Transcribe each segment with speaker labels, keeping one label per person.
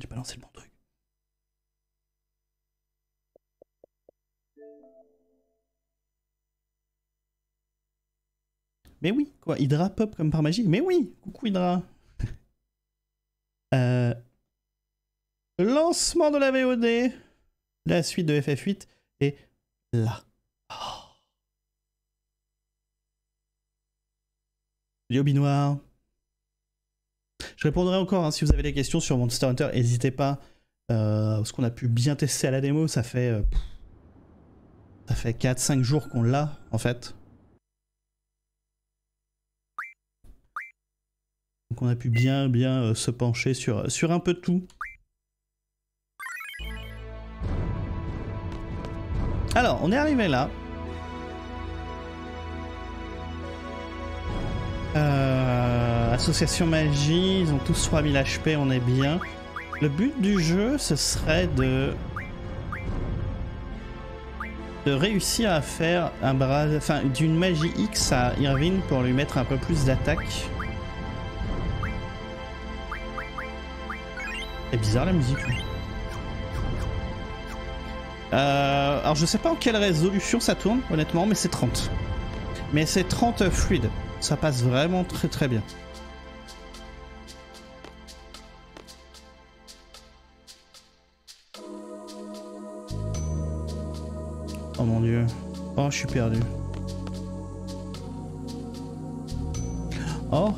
Speaker 1: j'ai pas lancé le bon truc. Mais oui, quoi, Hydra pop comme par magie. Mais oui, coucou Hydra. Lancement de la VOD. La suite de FF8 est là. Oh. Yo Binoir. Je répondrai encore hein, si vous avez des questions sur Monster Hunter, n'hésitez pas. Parce qu'on a pu bien tester à la démo, ça fait 4-5 jours qu'on l'a en fait. Donc on a pu bien se pencher sur un peu de tout. Alors, on est arrivé là. Association magie, ils ont tous 3000 HP, on est bien. Le but du jeu, ce serait de réussir à faire un bras, enfin d'une magie X à Irvine pour lui mettre un peu plus d'attaque. C'est bizarre la musique. Alors je sais pas en quelle résolution ça tourne honnêtement, mais c'est 30. Mais c'est 30 fluide. Ça passe vraiment très très bien. Oh mon dieu. Oh, je suis perdu. Oh.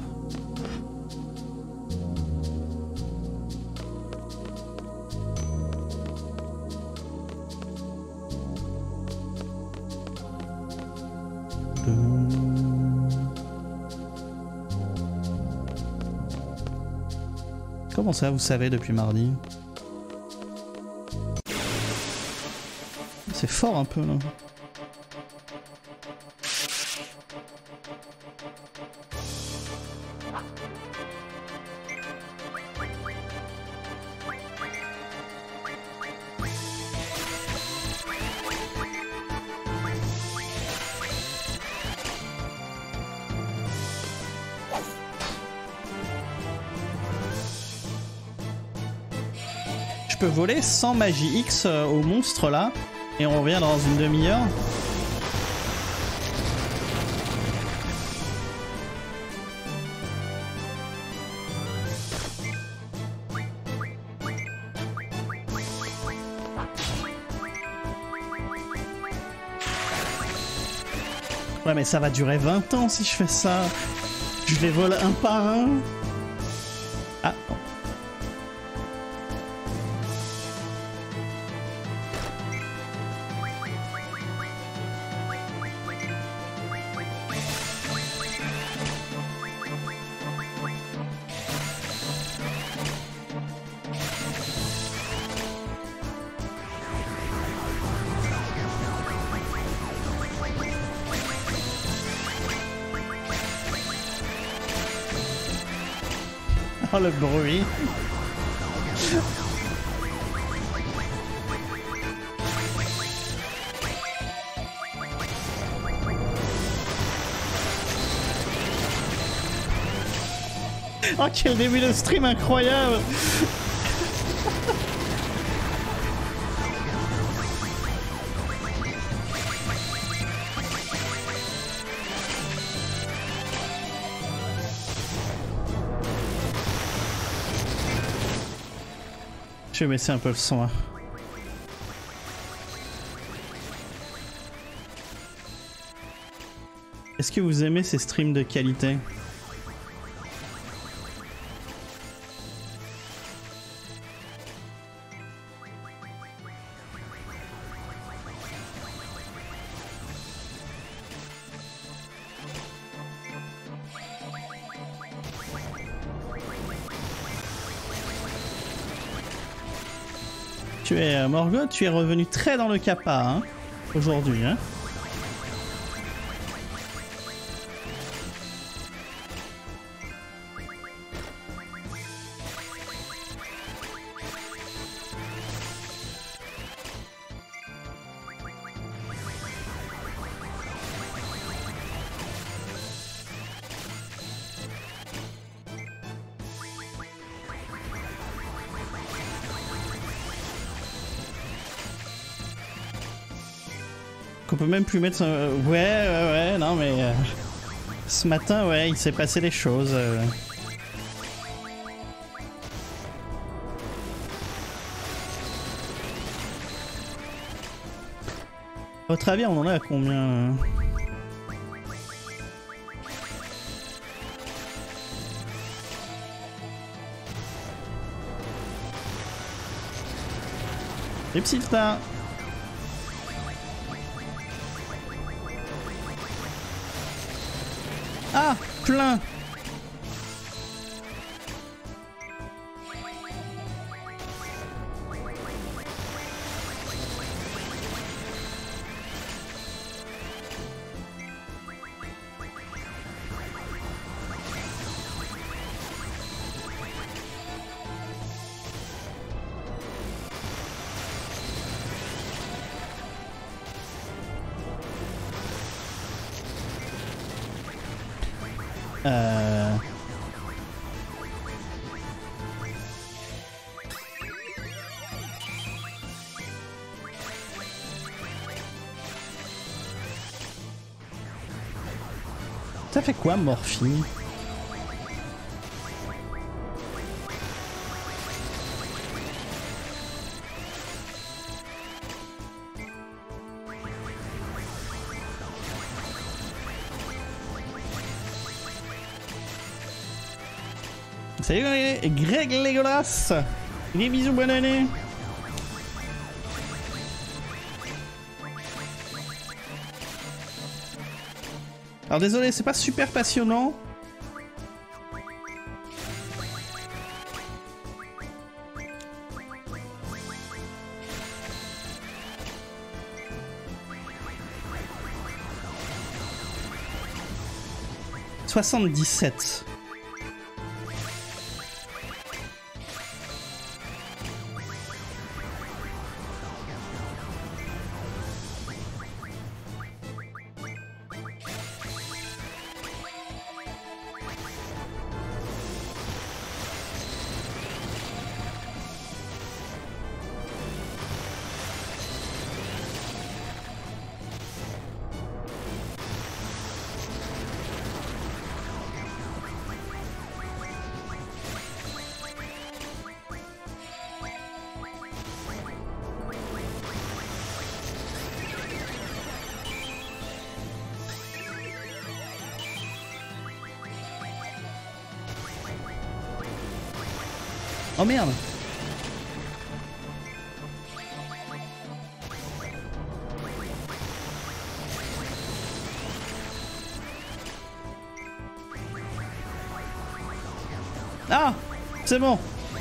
Speaker 1: Comment ça, vous savez depuis mardi? C'est fort un peu là. Je peux voler sans magie X au monstre là. Et on revient dans une demi-heure. Ouais mais ça va durer 20 ans si je fais ça. Je les vole un par un. Ah non. Oh le bruit. Oh quel début de stream incroyable. Je vais baisser un peu le son. Hein. Est-ce que vous aimez ces streams de qualité? Tu es Morgoth, tu es revenu très dans le Kappa hein, aujourd'hui. Hein. qu'on peut même plus mettre... Ouais, non mais... ce matin, ouais, il s'est passé des choses. À votre avis, on en a à combien Les petits tas. Ah, plein. Ça fait quoi, Morphine? Salut Greg Legolas. Des bisous, bonne année. Alors désolé, c'est pas super passionnant. « 77. Oh merde. Ah, c'est bon.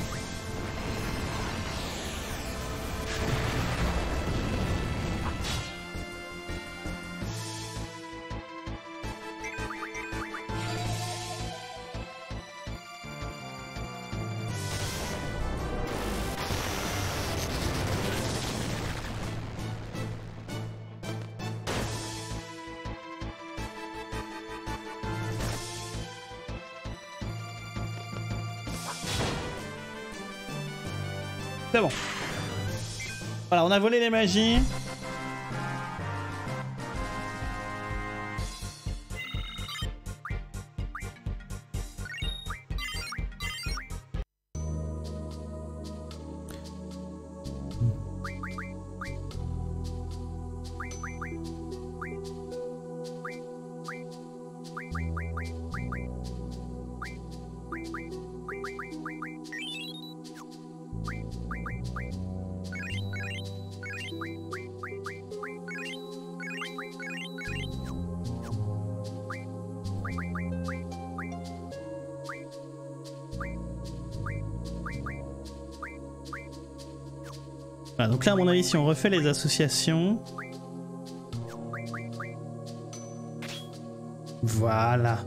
Speaker 1: C'est bon. Voilà, on a volé les magies. Voilà, donc là à mon avis si on refait les associations... Voilà.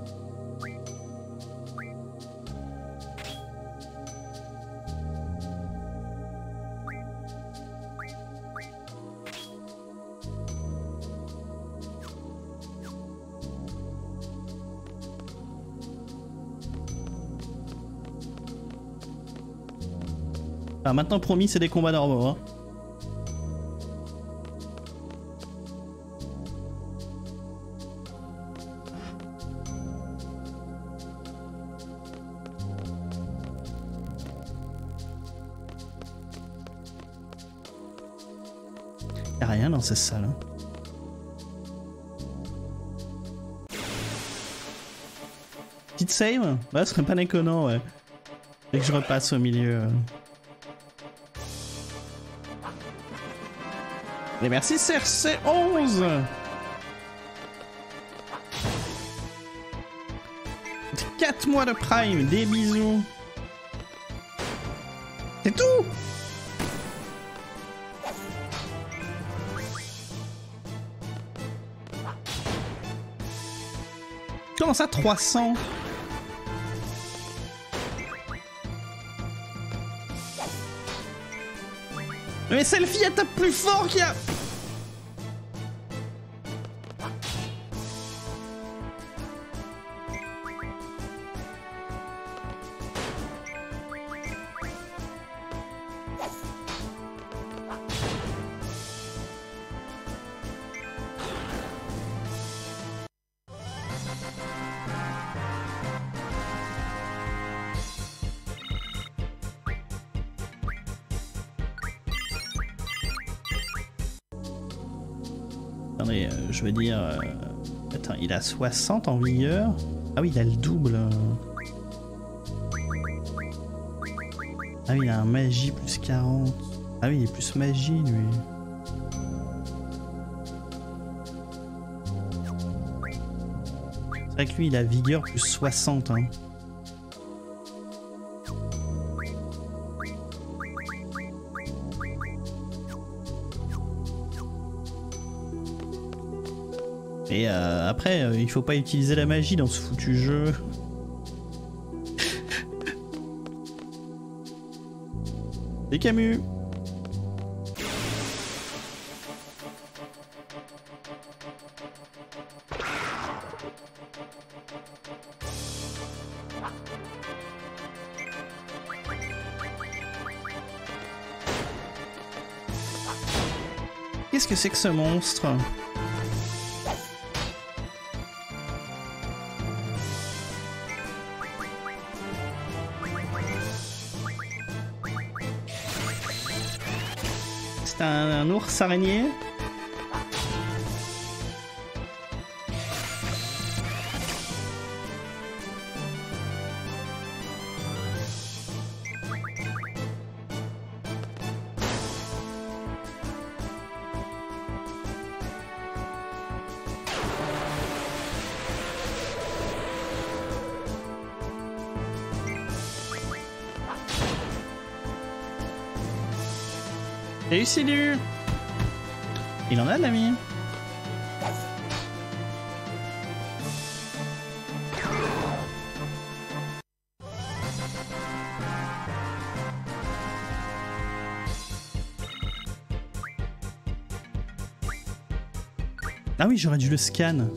Speaker 1: Ah, maintenant promis c'est des combats normaux hein. Y'a rien dans ces salles. Hein. Petite save? Ouais, ce serait pas déconnant, ouais. Dès que je repasse au milieu. Et merci CRC11! 4 mois de Prime, des bisous! C'est tout! Comment ça, 300? Mais Selfie, elle tape plus fort qu'il y a... Attendez, je veux dire... Attends, il a 60 en vigueur. Ah oui, il a le double. Ah oui, il a un magie plus 40. Ah oui, il est plus magie, lui. C'est vrai que lui, il a vigueur plus 60. Hein. Et après, il faut pas utiliser la magie dans ce foutu jeu. C'est Camus. Qu'est-ce que c'est que ce monstre ? C'est un ours araignée. Salut Silu. Il en a de l'ami. Ah oui, j'aurais dû le scan.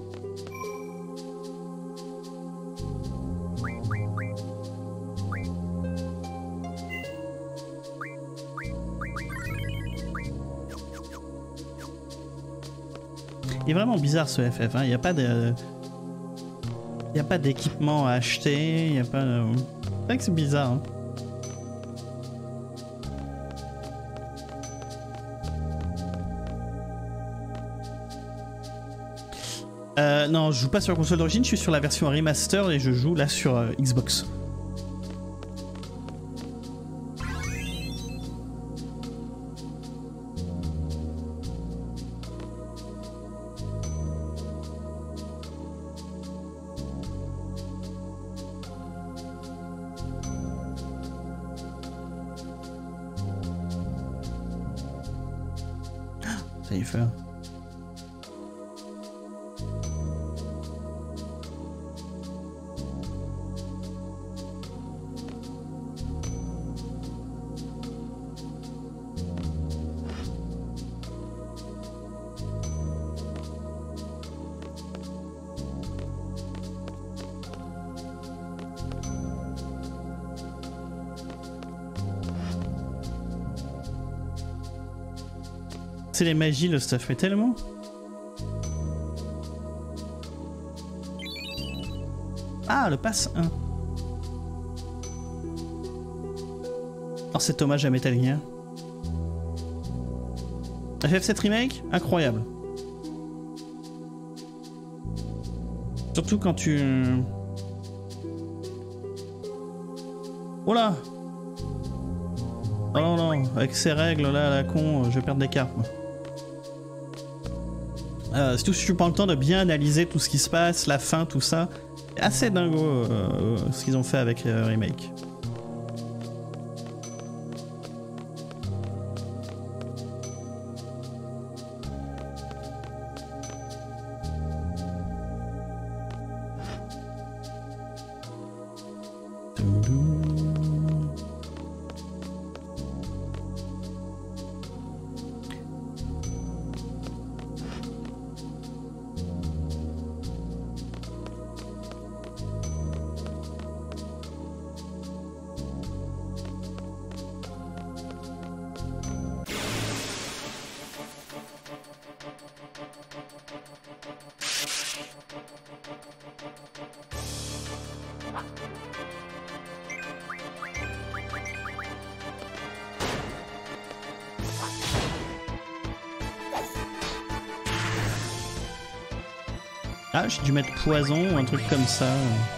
Speaker 1: Il est vraiment bizarre ce FF, hein. Il n'y a pas de... Il n'y a pas d'équipement à acheter, il n'y a pas... C'est vrai que c'est bizarre, hein. Non, je joue pas sur la console d'origine, je suis sur la version remaster et je joue là sur Xbox. Ça y est faire. C'est les magies, le stuff, mais tellement. Ah, le pass 1. Oh, cet hommage à Metal Gear. FF7 Remake, incroyable. Surtout quand tu... Oh là! Oh non, non, avec ces règles là, à la con, je vais perdre des cartes. Surtout si tu prends le temps de bien analyser tout ce qui se passe, la fin, tout ça. C'est assez dingo ce qu'ils ont fait avec Remake. Ah, j'ai dû mettre poison ou un truc comme ça.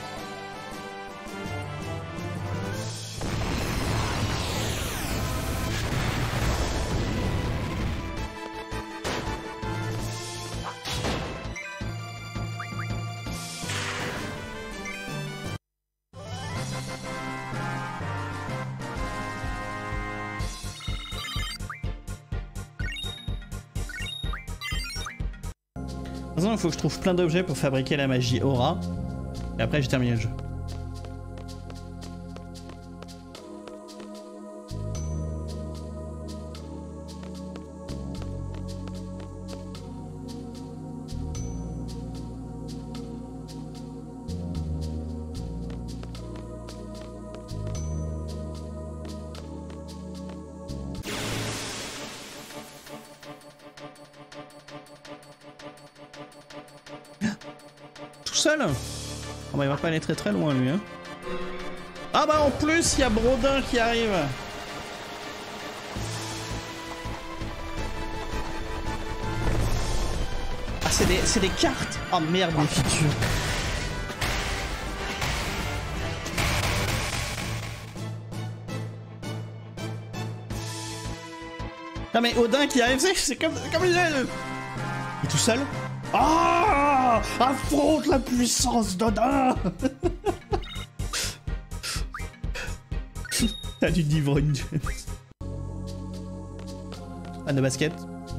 Speaker 1: Il faut que je trouve plein d'objets pour fabriquer la magie aura. Et après j'ai terminé le jeu. Seul. Oh bah il va pas aller très très loin lui hein. Ah bah en plus il y a Brodin qui arrive. Ah c'est des cartes. Oh merde les features. Non mais Odin qui arrive c'est comme il est. Il est tout seul. Ah, affronte la puissance d'Odin. T'as du Divine James. Fan de basket.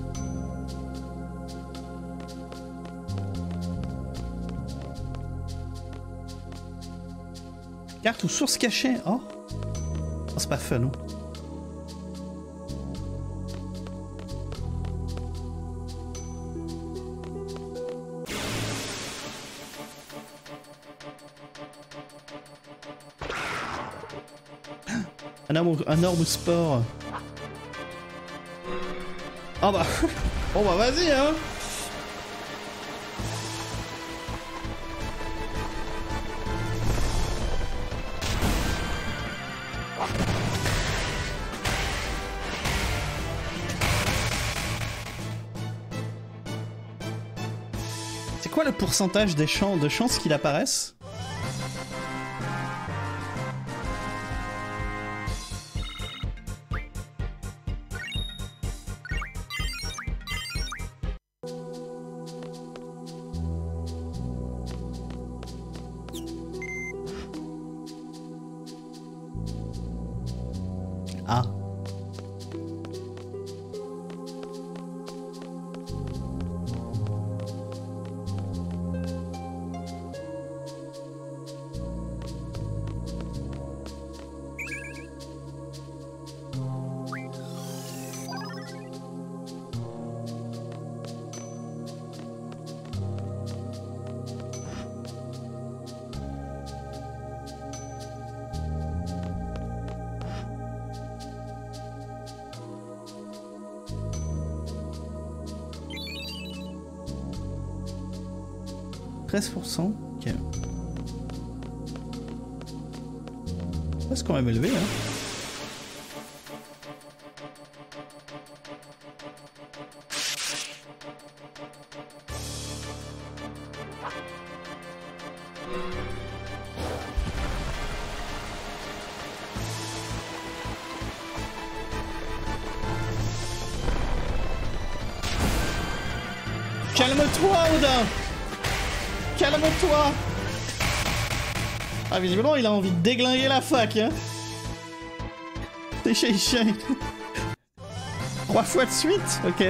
Speaker 1: Carte ou source cachée. Oh, c'est pas fun. Hein. Un orbe sport. Ah bah. Bon bah vas-y hein. C'est quoi le pourcentage des chances qu'il apparaisse? Ah. Ok. C'est quand même élevé, hein. Calme-toi, Odin. Calme-toi. Ah, visiblement, il a envie de déglinguer la fac, hein. C'est chez 3 fois de suite, ok.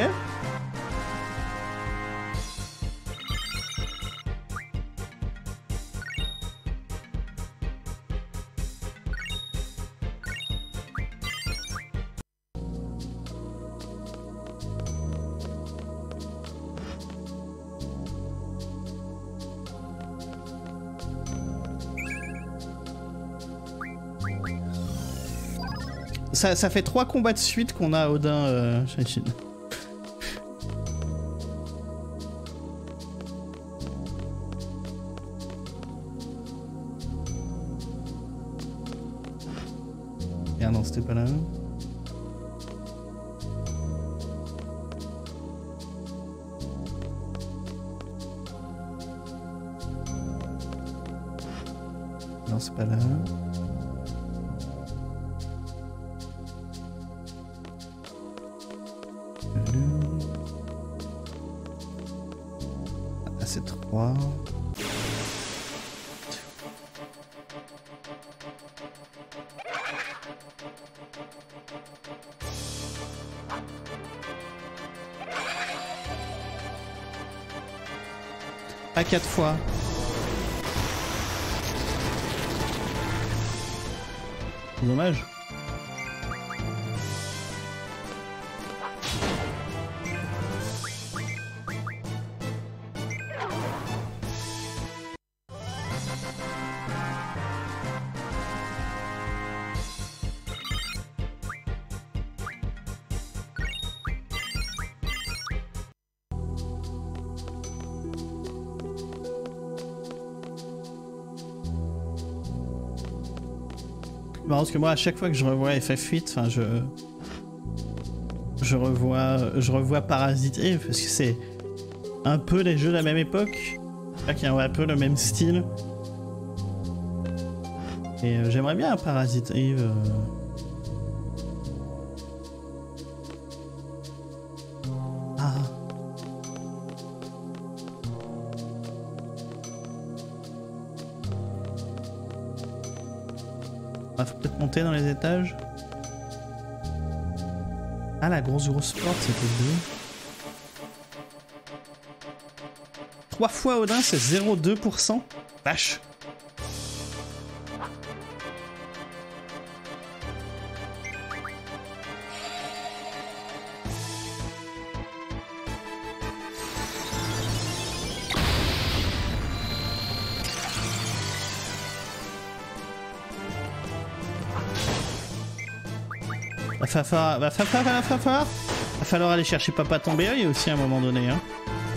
Speaker 1: Ça fait 3 combats de suite qu'on a Odin Shenshin. Ah non, c'était pas là. Non, c'est pas là. Ah, c'est 3. Pas 4 fois. Dommage. Parce que moi, à chaque fois que je revois FF8, enfin, je revois Parasite Eve parce que c'est un peu les jeux de la même époque, qui ont un peu le même style. Et j'aimerais bien Parasite Eve. Ah. Ah, faut peut-être monter dans les étages. Ah, la grosse porte, c'était 2. 3 fois Odin, c'est 0,2%. Vache. Va falloir aller chercher Papa Tombéoeil aussi à un moment donné, hein.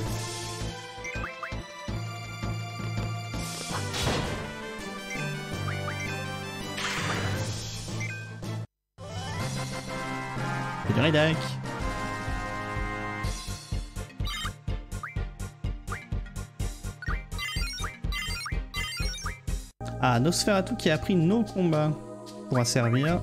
Speaker 1: C'est du rédac. Ah, Nosferatu qui a appris nos combats pourra servir.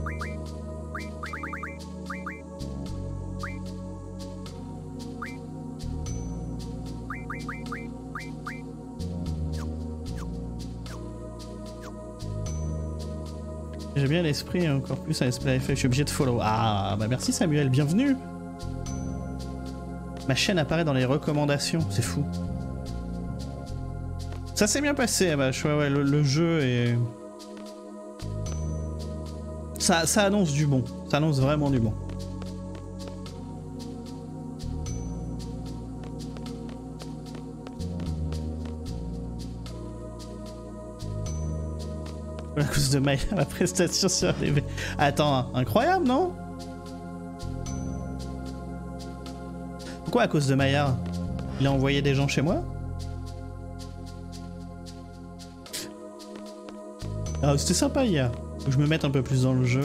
Speaker 1: J'ai bien l'esprit, encore plus à l'esprit FF, je suis obligé de follow. Ah, bah merci Samuel, bienvenue. Ma chaîne apparaît dans les recommandations, c'est fou. Ça s'est bien passé, bah, ouais, le jeu est... Ça annonce du bon, ça annonce vraiment du bon. À cause de Maya, la prestation sur les... Attends, incroyable, non? Pourquoi à cause de Maya? Il a envoyé des gens chez moi? Ah, c'était sympa hier. Faut que je me mette un peu plus dans le jeu.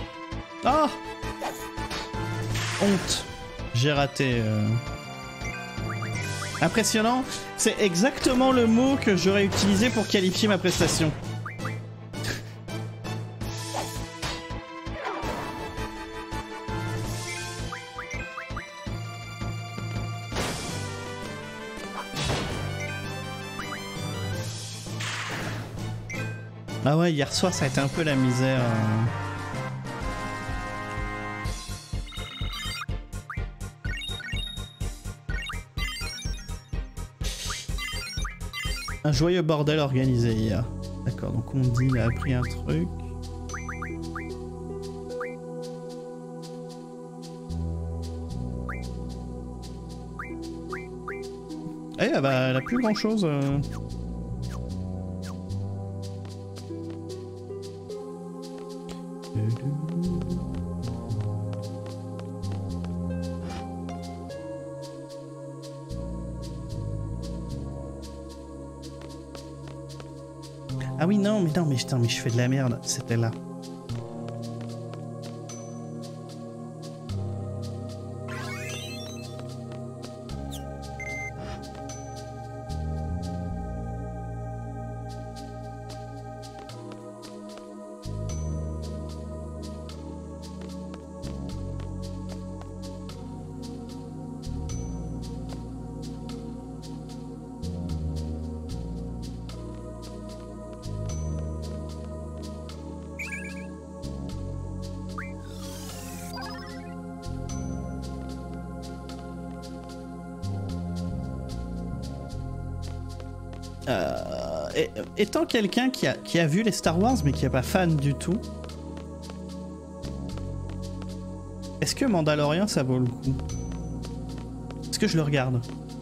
Speaker 1: Ah! Honte. J'ai raté. Impressionnant, c'est exactement le mot que j'aurais utilisé pour qualifier ma prestation. Ah ouais, hier soir ça a été un peu la misère. Un joyeux bordel organisé hier. D'accord, donc on dit il a appris un truc. Eh bah elle a plus grand chose. Ah oui, non, mais putain, mais je fais de la merde, c'était là. Étant quelqu'un qui a vu les Star Wars mais qui n'est pas fan du tout, est-ce que Mandalorian ça vaut le coup? Est-ce que je le regarde?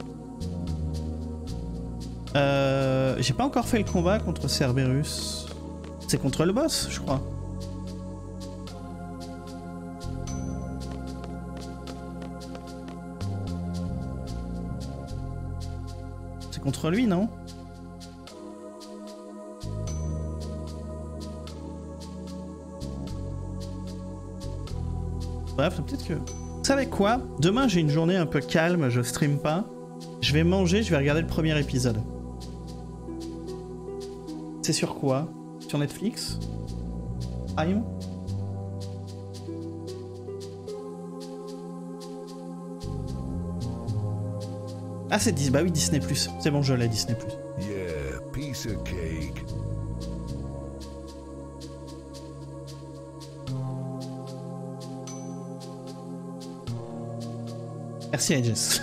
Speaker 1: J'ai pas encore fait le combat contre Cerberus. C'est contre le boss, je crois. C'est contre lui, non? Bref, peut-être que... Vous savez quoi? Demain, j'ai une journée un peu calme, je stream pas. Je vais manger, je vais regarder le premier épisode. C'est sur quoi? Sur Netflix? Prime? Ah, c'est Disney. Bah oui, Disney+. C'est bon, je l'ai, Disney+.
Speaker 2: Yeah, piece of cake.
Speaker 1: Merci Aegis.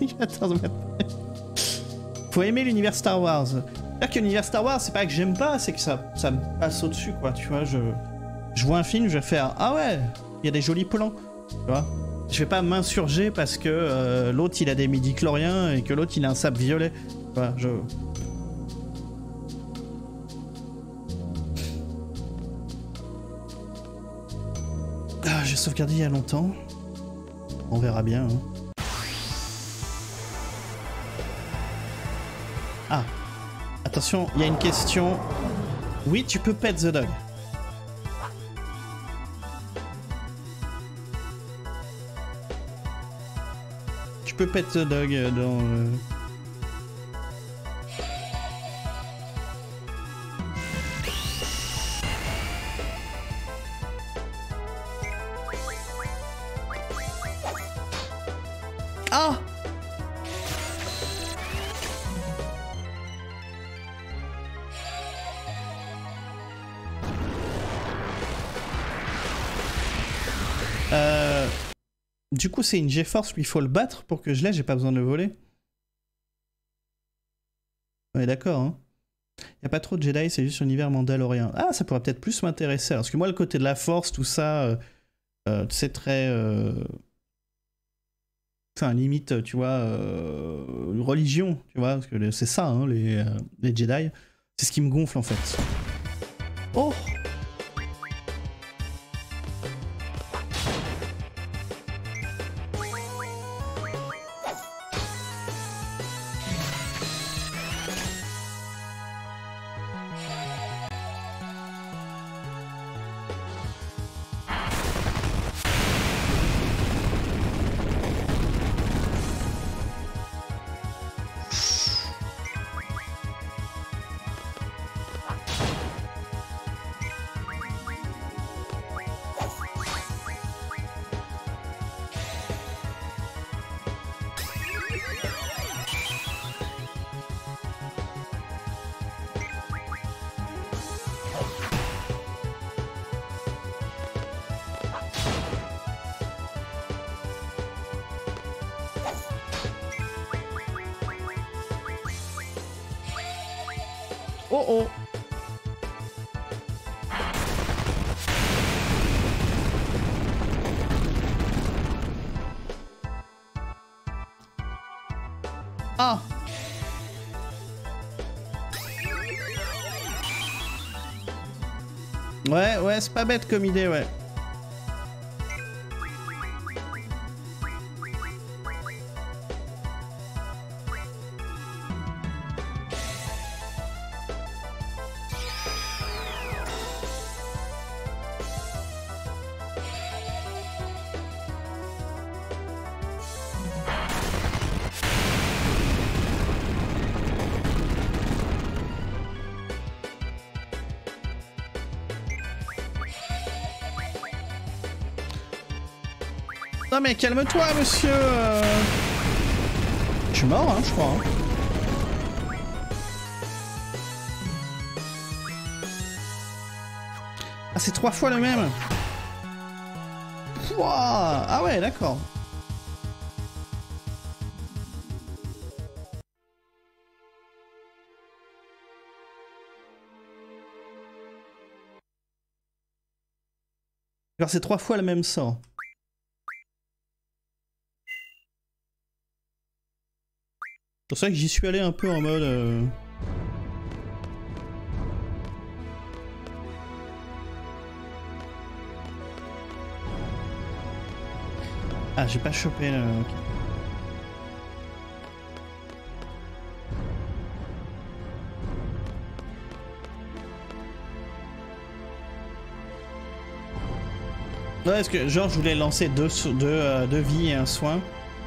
Speaker 1: Faut aimer l'univers Star Wars. C'est-à-dire que l'univers Star Wars, c'est pas que j'aime pas, c'est que ça me passe au-dessus, quoi. Tu vois, je vois un film, je vais faire ah ouais, il y a des jolis plans. Tu vois, je vais pas m'insurger parce que l'autre il a des midi-chloriens et que l'autre il a un sable violet. Tu vois, Ah, j'ai sauvegardé il y a longtemps. On verra bien. Hein. Ah, attention, il y a une question. Oui, tu peux pet the dog. Tu peux pet the dog dans... Ah! Du coup, c'est une GeForce, lui, il faut le battre pour que je l'ai, j'ai pas besoin de le voler. Ouais, d'accord, hein. Y a pas trop de Jedi, c'est juste l'univers mandalorien. Ah, ça pourrait peut-être plus m'intéresser. Parce que moi, le côté de la Force, tout ça, c'est très... Enfin, limite, tu vois, une religion, tu vois, parce que c'est ça, hein, les Jedi. C'est ce qui me gonfle, en fait. Oh! Oh oh. Ah. Ouais, ouais, c'est pas bête comme idée, ouais. Non mais calme-toi, monsieur. Je suis mort, hein, je crois. Hein. Ah, c'est 3 fois le même. Pouah. Ah ouais, d'accord. Alors c'est 3 fois le même sort. C'est pour ça que j'y suis allé un peu en mode... Ah, j'ai pas chopé le... Okay. Ouais, est-ce que genre je voulais lancer deux vies et un soin.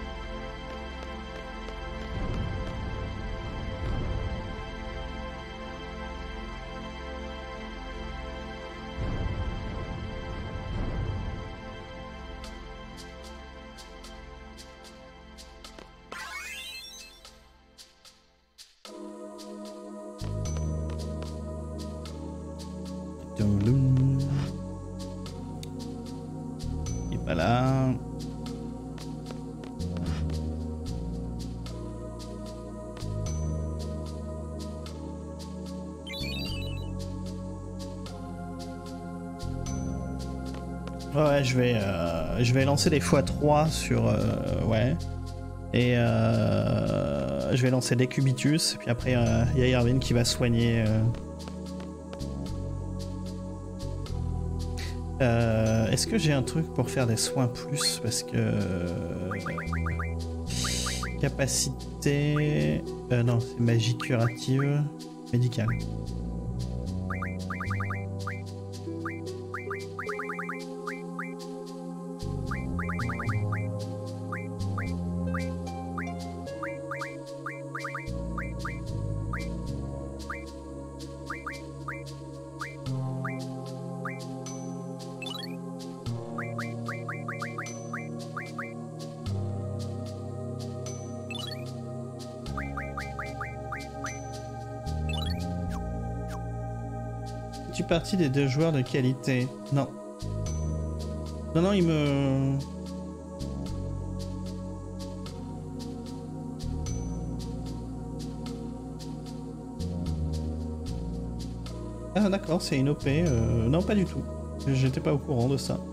Speaker 1: Voilà. Ouais, je vais lancer des x3 sur... ouais. Et je vais lancer des cubitus. Puis après, il y a Irvine qui va soigner... Est-ce que j'ai un truc pour faire des soins plus? Parce que... Capacité... non, c'est magie curative. Médicale. Tu partie des 2 joueurs de qualité? Non. Non, non, il me... Ah d'accord, c'est une OP. Non, pas du tout. J'étais pas au courant de ça.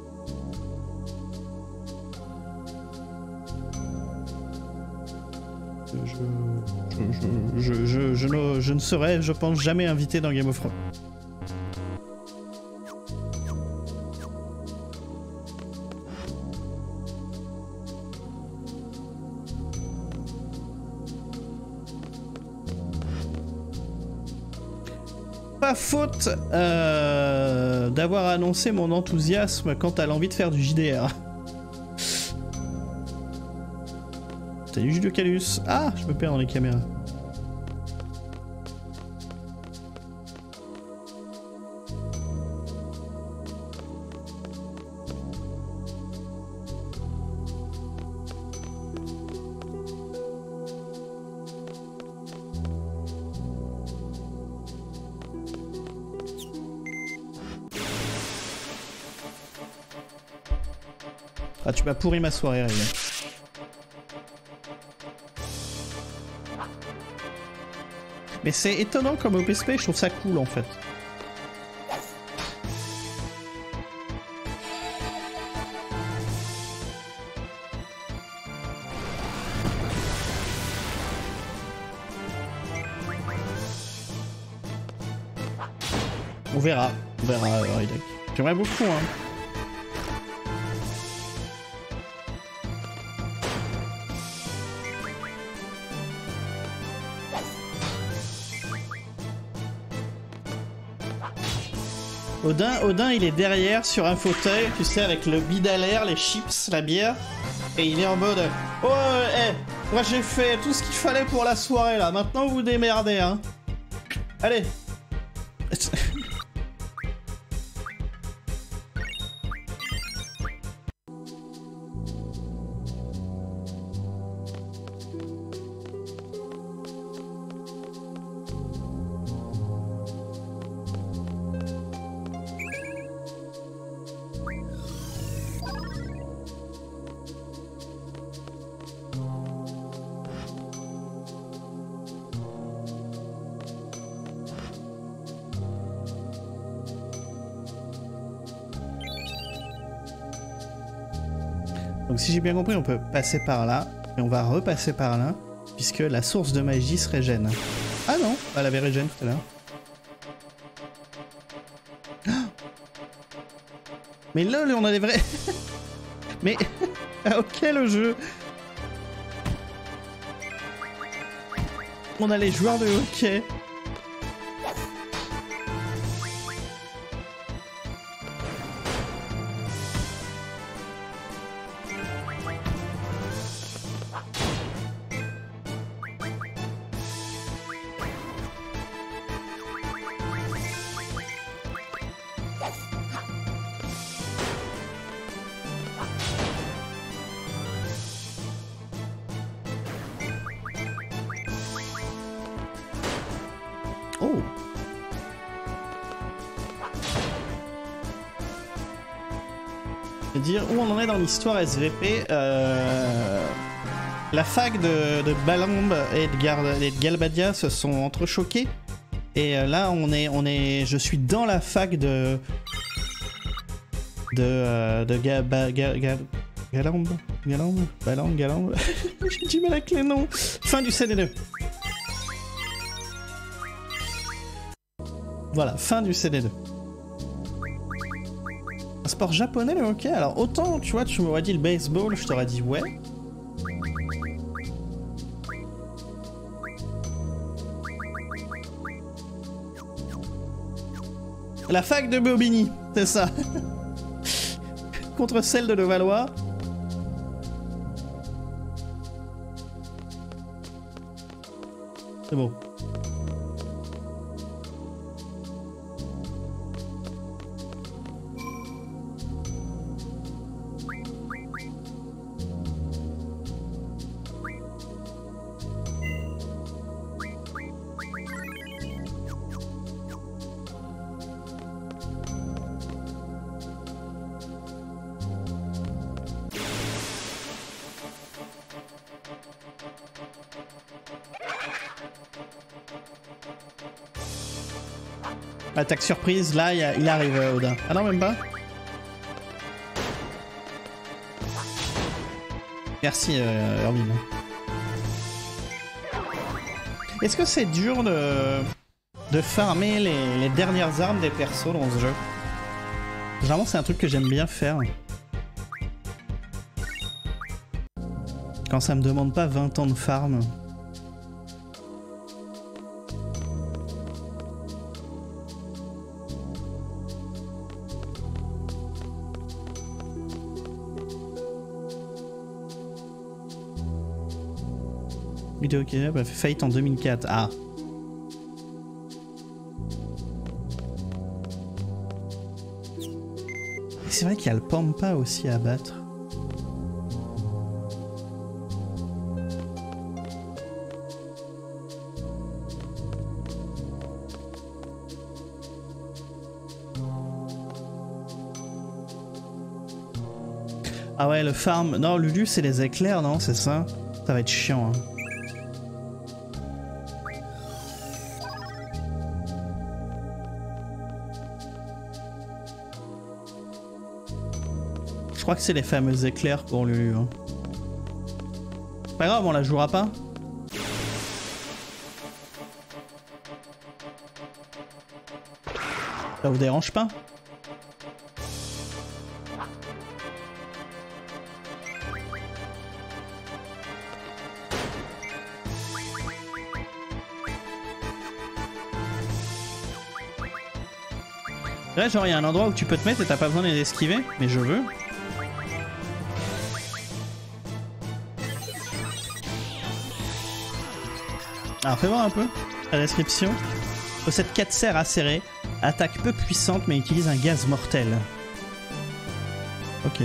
Speaker 1: Je ne serai, je pense, jamais invité dans Game of Thrones. Pas faute d'avoir annoncé mon enthousiasme quant à l'envie de faire du JDR. Salut Julio Calus. Ah, je me perds dans les caméras. Ah, tu m'as pourri ma soirée, Ray. Mais c'est étonnant comme OPSP, je trouve ça cool en fait. On verra Rydek. J'aimerais beaucoup, hein. Odin, il est derrière sur un fauteuil, tu sais, avec le bide à l'air, les chips, la bière, et il est en mode « Oh, moi j'ai fait tout ce qu'il fallait pour la soirée là, maintenant vous démerdez, hein. Allez !» Donc si j'ai bien compris, on peut passer par là, et on va repasser par là, puisque la source de magie se régène. Ah non, elle avait régène tout à l'heure. Mais là, on a des vrais... Mais... ok le jeu. On a les joueurs de hockey. Oh. Dire où on en est dans l'histoire SVP. La fac de Balamb et de Galbadia se sont entrechoqués. Et là, je suis dans la fac de Galamb. J'ai du mal avec les noms. Fin du CD2. Voilà, fin du CD2. Un sport japonais le hockey? Alors autant, tu vois, tu m'aurais dit le baseball, je t'aurais dit ouais. La fac de Bobigny, c'est ça. Contre celle de Levallois. C'est bon. Attaque surprise, là il arrive Odin. Ah non, même pas. Merci Hermine. Est-ce que c'est dur de farmer les dernières armes des persos dans ce jeu? Généralement c'est un truc que j'aime bien faire. Quand ça me demande pas 20 ans de farm. Vidéo qui a fait faillite en 2004. Ah. C'est vrai qu'il y a le Pampa aussi à battre. Ah ouais, le farm... Non, Lulu, c'est les éclairs, non? C'est ça? Ça va être chiant, hein. Je crois que c'est les fameux éclairs pour Lulu. Hein. Pas grave, on la jouera pas. Ça vous dérange pas? Là, genre, il y a un endroit où tu peux te mettre et t'as pas besoin d'esquiver, mais je veux. Alors, fais voir un peu la description. Possède 4 serres acérées, attaque peu puissante mais utilise un gaz mortel. Ok.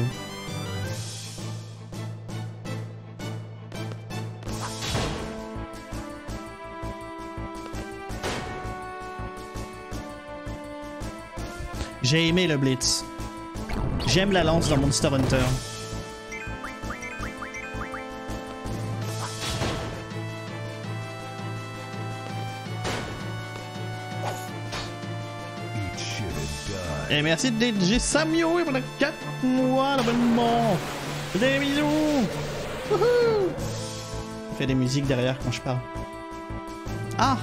Speaker 1: J'ai aimé le Blitz. J'aime la lance dans Monster Hunter. Et merci de DJ Samio pour les 4 mois d'abonnement. Des bisous. Wouhou. Je fais des musiques derrière quand je parle. Ah.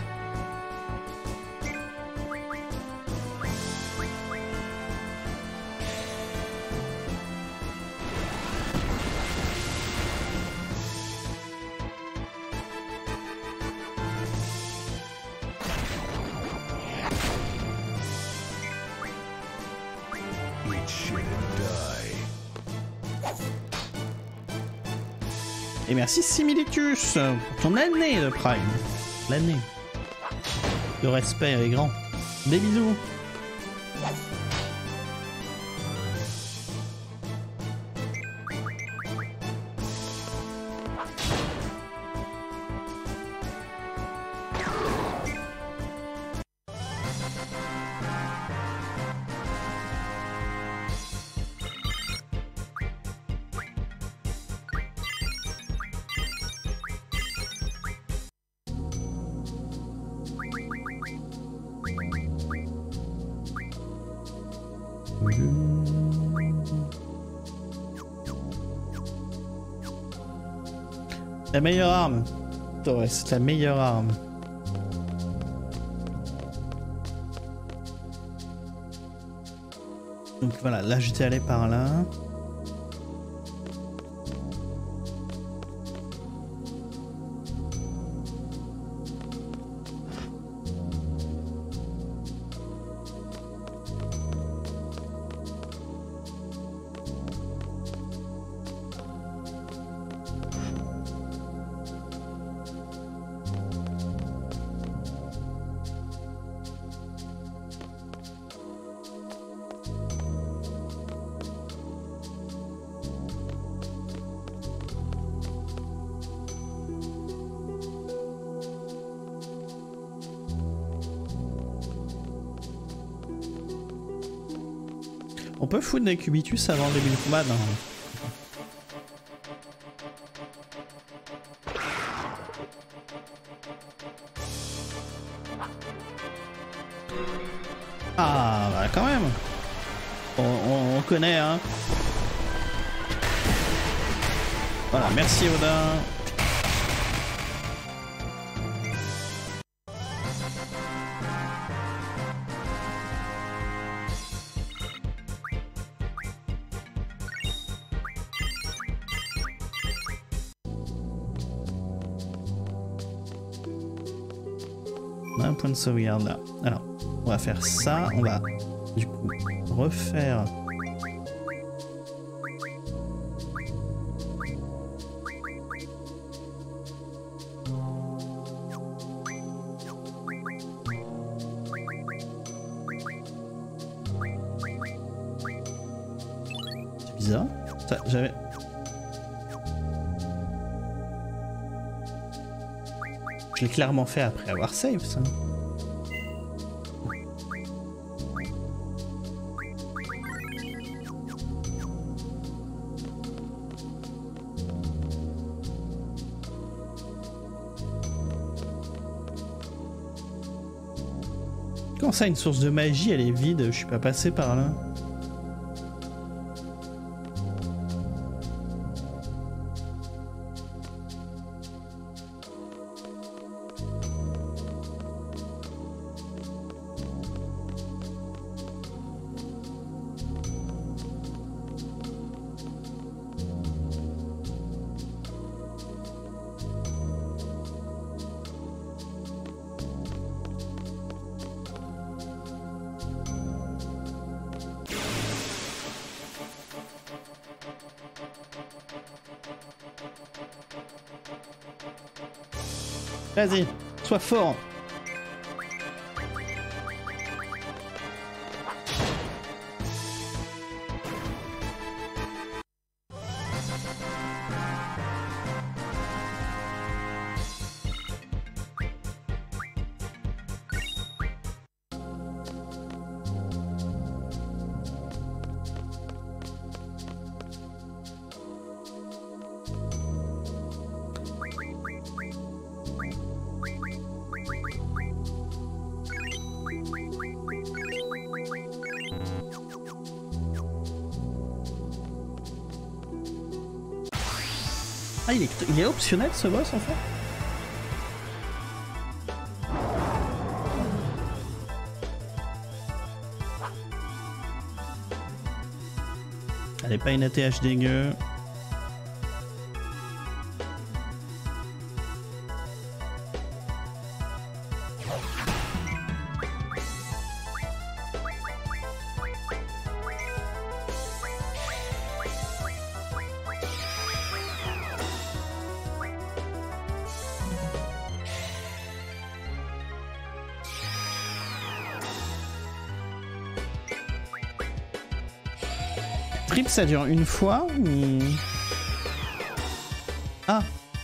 Speaker 1: Et merci Similitus pour ton année de Prime. L'année. Le respect est grand. Des bisous. La meilleure arme. Ouais, c'est la meilleure arme. Donc voilà, là j'étais allé par là. On peut foutre des cubitus avant le début du combat, non? Ah, bah quand même. On connaît, hein. Voilà, merci Odin. Un point de sauvegarde là. Alors, on va faire ça. On va du coup refaire. C'est bizarre. Ça, j'avais. Je l'ai clairement fait après avoir save ça. Comment ça, une source de magie, elle est vide? Je suis pas passé par là. Vas-y, sois fort. Ah, il est optionnel ce boss en fait? Elle est pas une ATH dégueu. Trip ça dure une fois ou... Ah.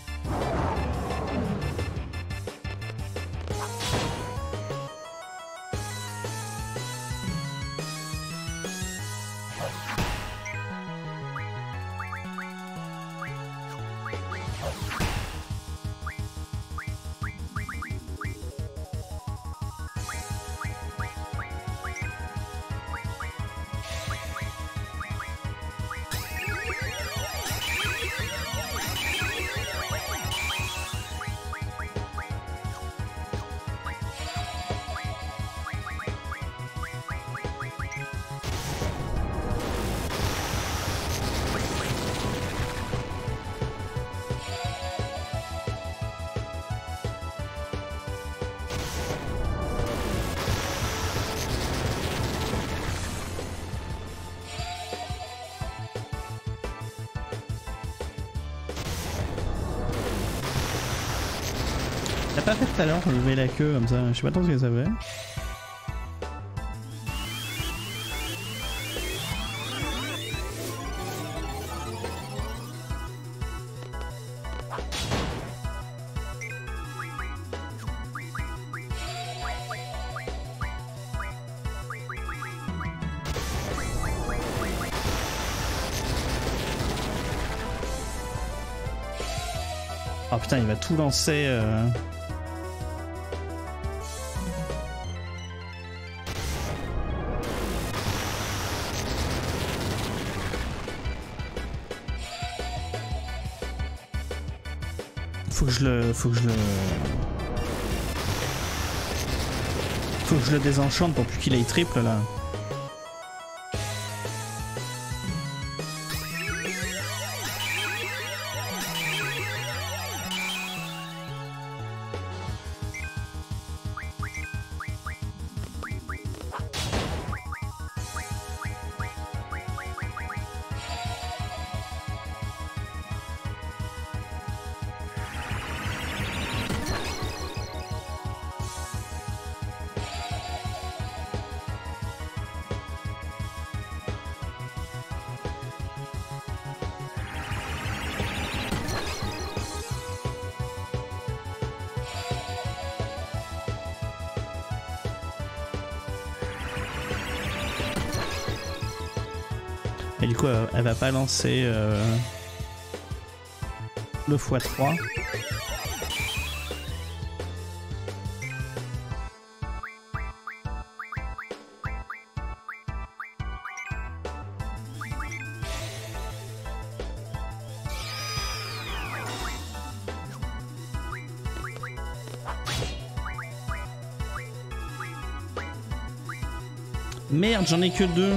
Speaker 1: T'as pas fait tout à l'heure pour lever la queue comme ça, je sais pas trop ce que ça fait. Oh putain, il va tout lancer. Faut que je le désenchante pour plus qu'il aille triple là. Et du coup, elle va pas lancer le x3. Merde, j'en ai que deux.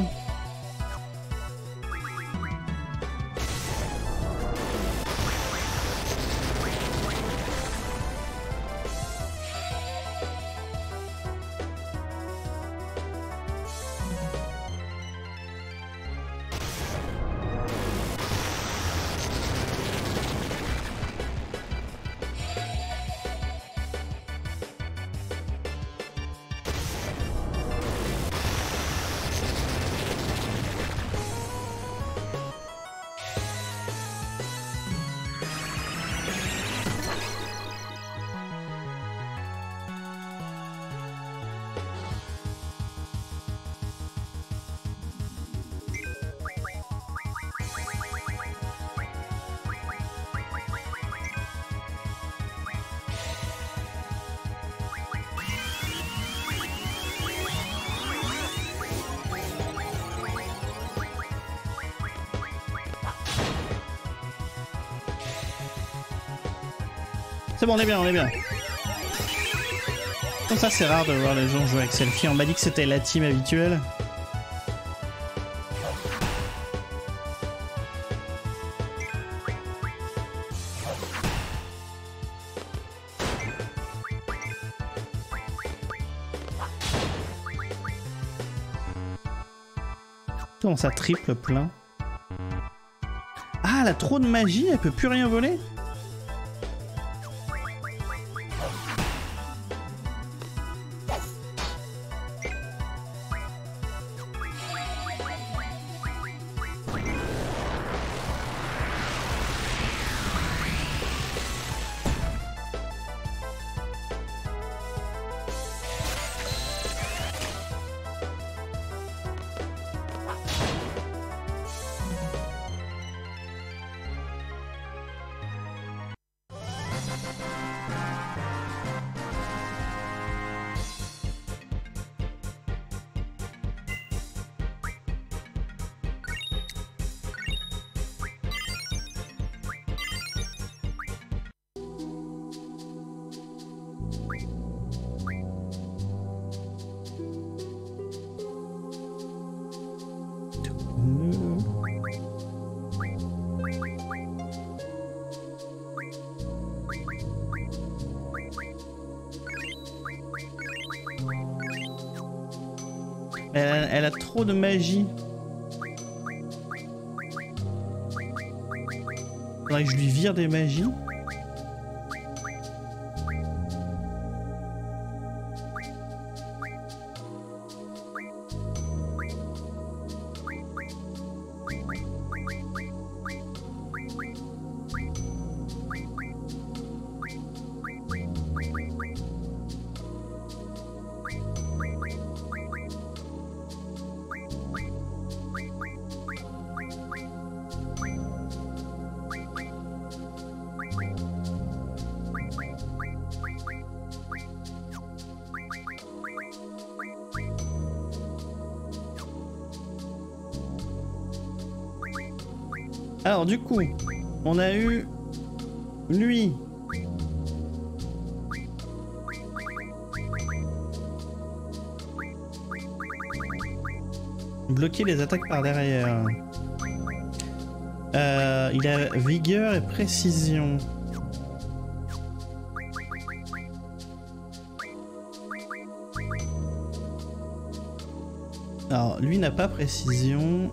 Speaker 1: C'est bon, on est bien, on est bien. Comme ça, c'est rare de voir les gens jouer avec Selfie. On m'a dit que c'était la team habituelle. Comment ça triple plein? Ah, elle a trop de magie, elle peut plus rien voler? Elle a trop de magie. Faudrait que je lui vire des magies. Alors du coup, on a eu lui. Bloquer les attaques par derrière. Il a vigueur et précision. Alors lui n'a pas précision.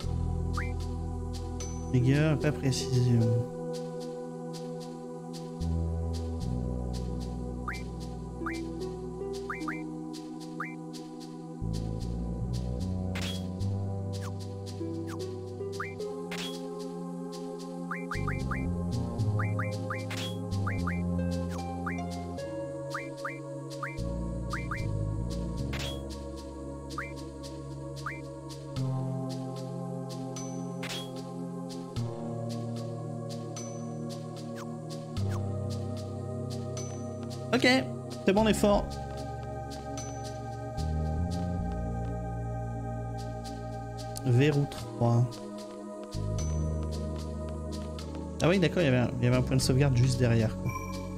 Speaker 1: Vigueur, pas précision. Ok, c'est bon, on est fort. Verrou 3. Ah oui, d'accord, il y avait un point de sauvegarde juste derrière, quoi.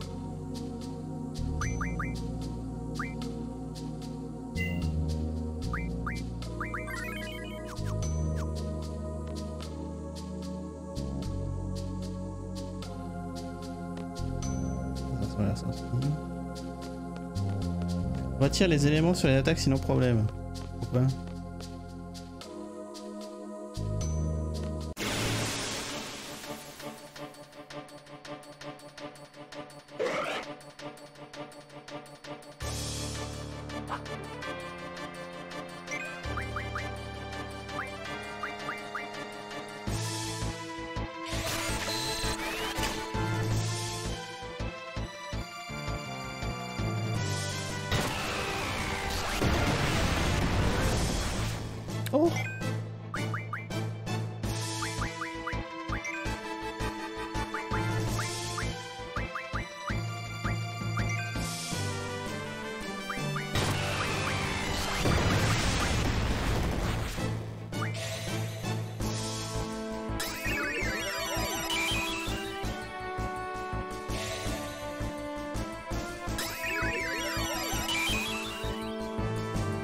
Speaker 1: Retire les éléments sur les attaques sinon problème. Pourquoi?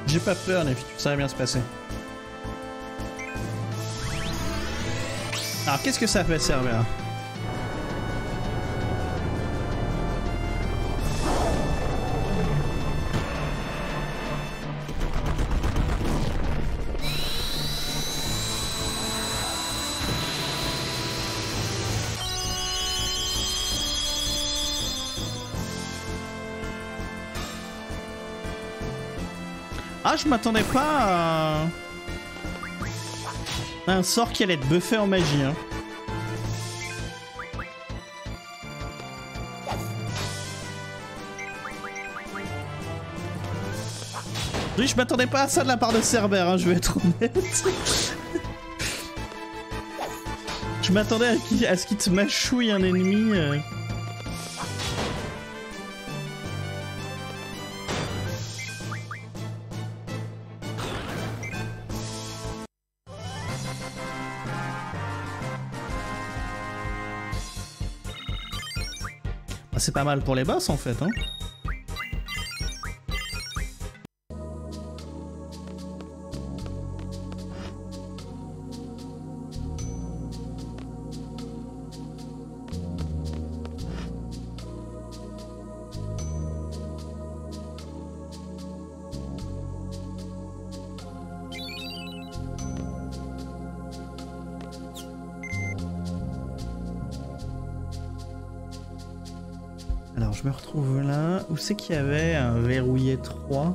Speaker 1: J'ai pas peur, les filles, ça va bien se passer. Alors, qu'est-ce que ça fait, Cerbère? Ah, je m'attendais pas à un sort qui allait être buffé en magie. Hein. Oui, je m'attendais pas à ça de la part de Cerbère, hein, je vais être honnête. Je m'attendais à ce qu'il te mâchouille un ennemi. C'est pas mal pour les boss en fait, hein. Alors je me retrouve là. Où c'est qu'il y avait un verrouillé 3?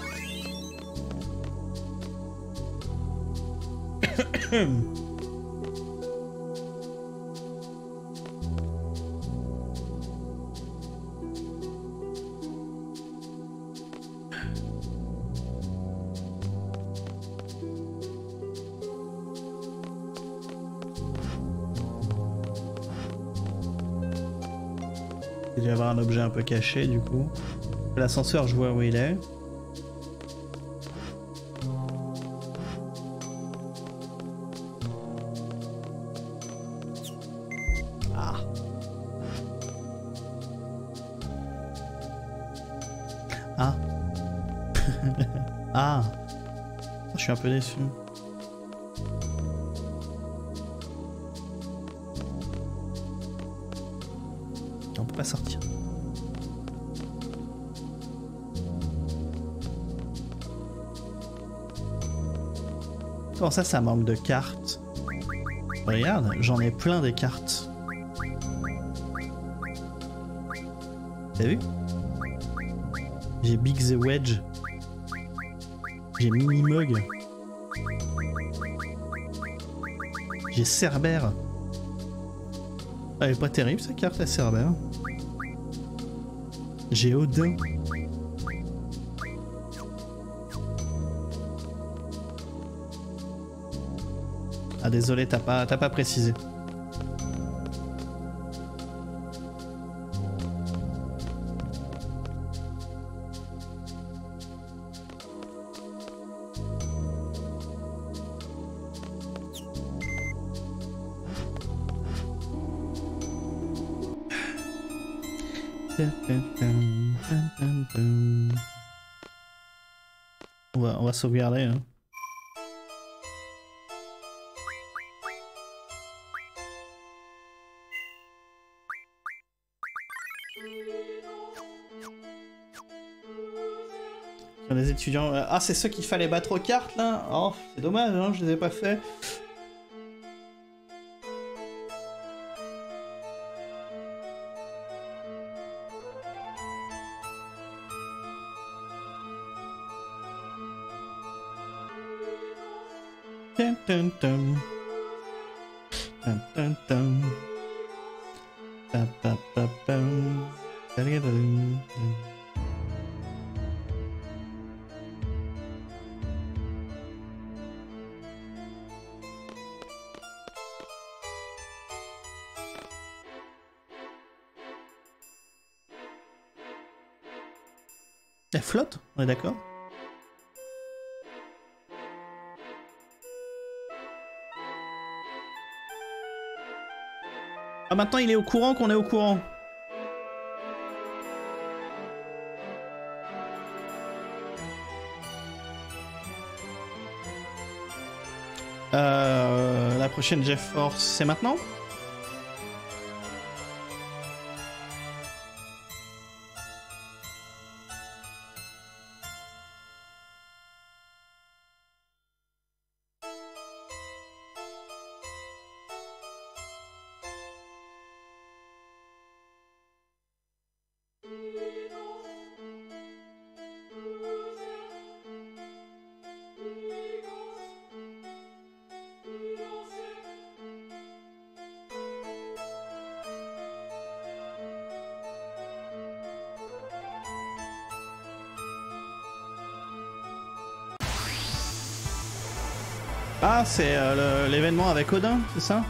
Speaker 1: Il doit y avoir un objet un peu caché du coup. L'ascenseur, je vois où il est. Ah. Ah. Ah. Je suis un peu déçu. On peut pas sortir. Comment ça, ça manque de cartes? Regarde, j'en ai plein des cartes. T'as vu? J'ai Big the Wedge. J'ai Minimug. J'ai Cerbère. Elle est pas terrible sa carte à Cerbère. J'ai Odin. Ah désolé, t'as pas précisé. On va sauvegarder. Hein. Les étudiants. Ah, c'est ceux qu'il fallait battre aux cartes là. Oh, c'est dommage, hein, je les ai pas fait. Dun, dun, dun. Dun, dun, dun. Pa, pa, pa, pam. Dun. Elle flotte, on est d'accord? Ah, maintenant il est au courant qu'on est au courant. prochaine GeForce, c'est maintenant? Ah, c'est l'événement avec Odin, c'est ça?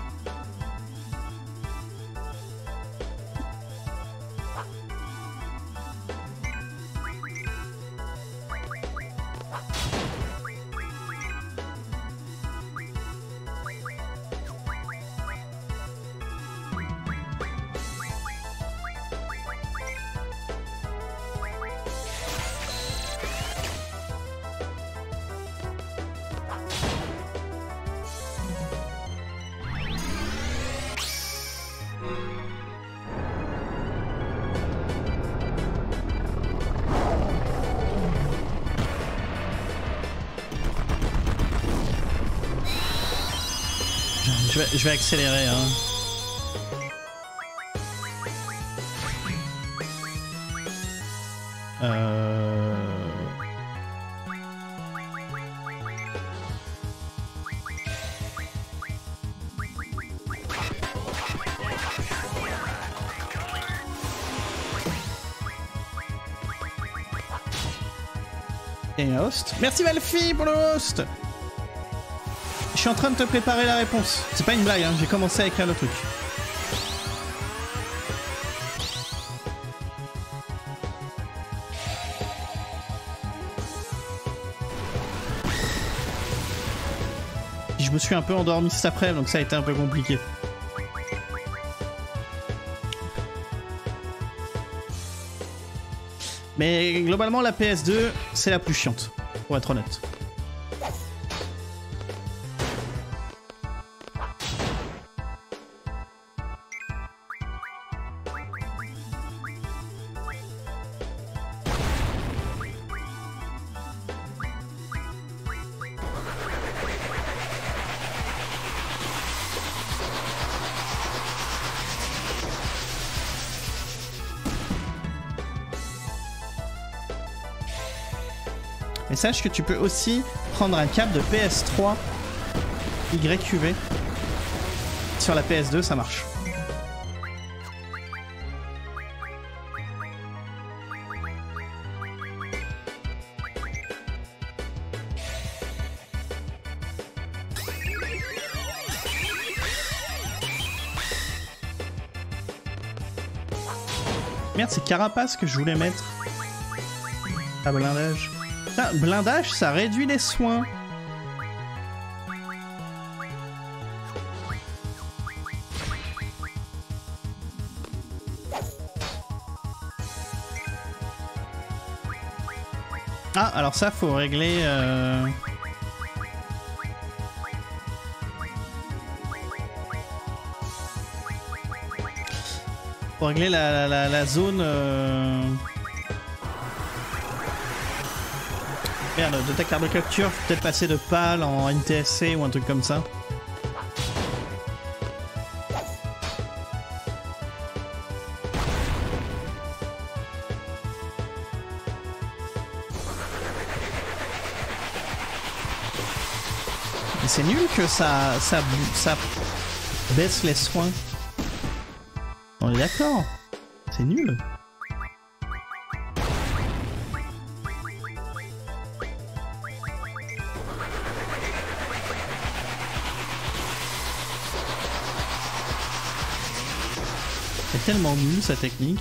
Speaker 1: Je vais accélérer, hein. Et un host. Merci Valfi pour le host. Je suis en train de te préparer la réponse. C'est pas une blague, hein. J'ai commencé à écrire le truc. Je me suis un peu endormi cet après, donc ça a été un peu compliqué. Mais globalement, la PS2, c'est la plus chiante, pour être honnête. Et sache que tu peux aussi prendre un câble de PS3 YQV. Sur la PS2, ça marche. Merde, c'est carapace que je voulais mettre. Ah, blindage. Ah, blindage, ça réduit les soins. Ah, alors ça, faut régler... Faut régler la zone... Merde, détecteur de capture, faut peut-être passer de PAL en NTSC ou un truc comme ça. Mais c'est nul que ça baisse les soins. On est d'accord. C'est nul. C'est tellement nul sa technique.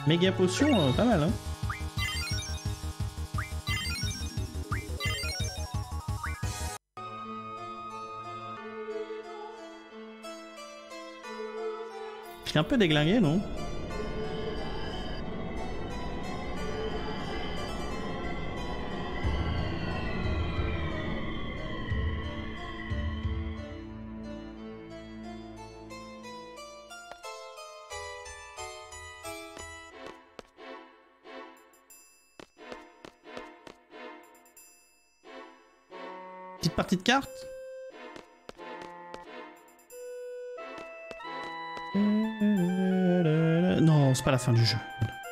Speaker 1: Méga potion, pas mal, hein. Je suis un peu déglingué, non? Petite partie de cartes. Non, c'est pas la fin du jeu.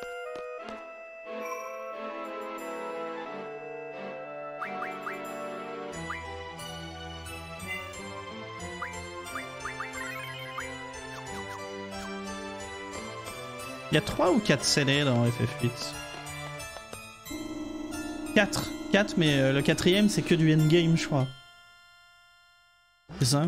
Speaker 1: Il y a 3 ou 4 CD dans FF8? 4. 4, mais le quatrième c'est que du endgame, je crois. C'est ça?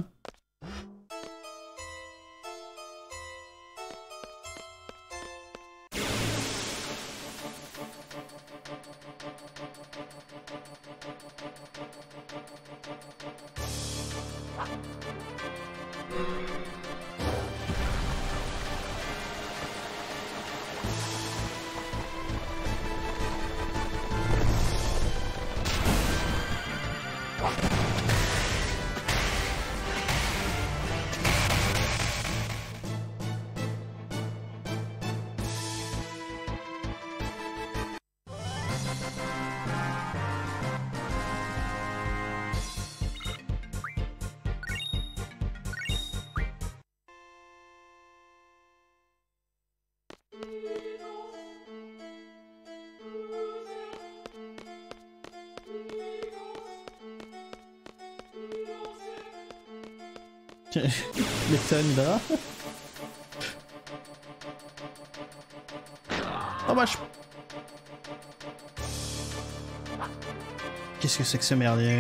Speaker 1: Les tonnes là. Oh bah je... Qu'est-ce que c'est que ce merdier?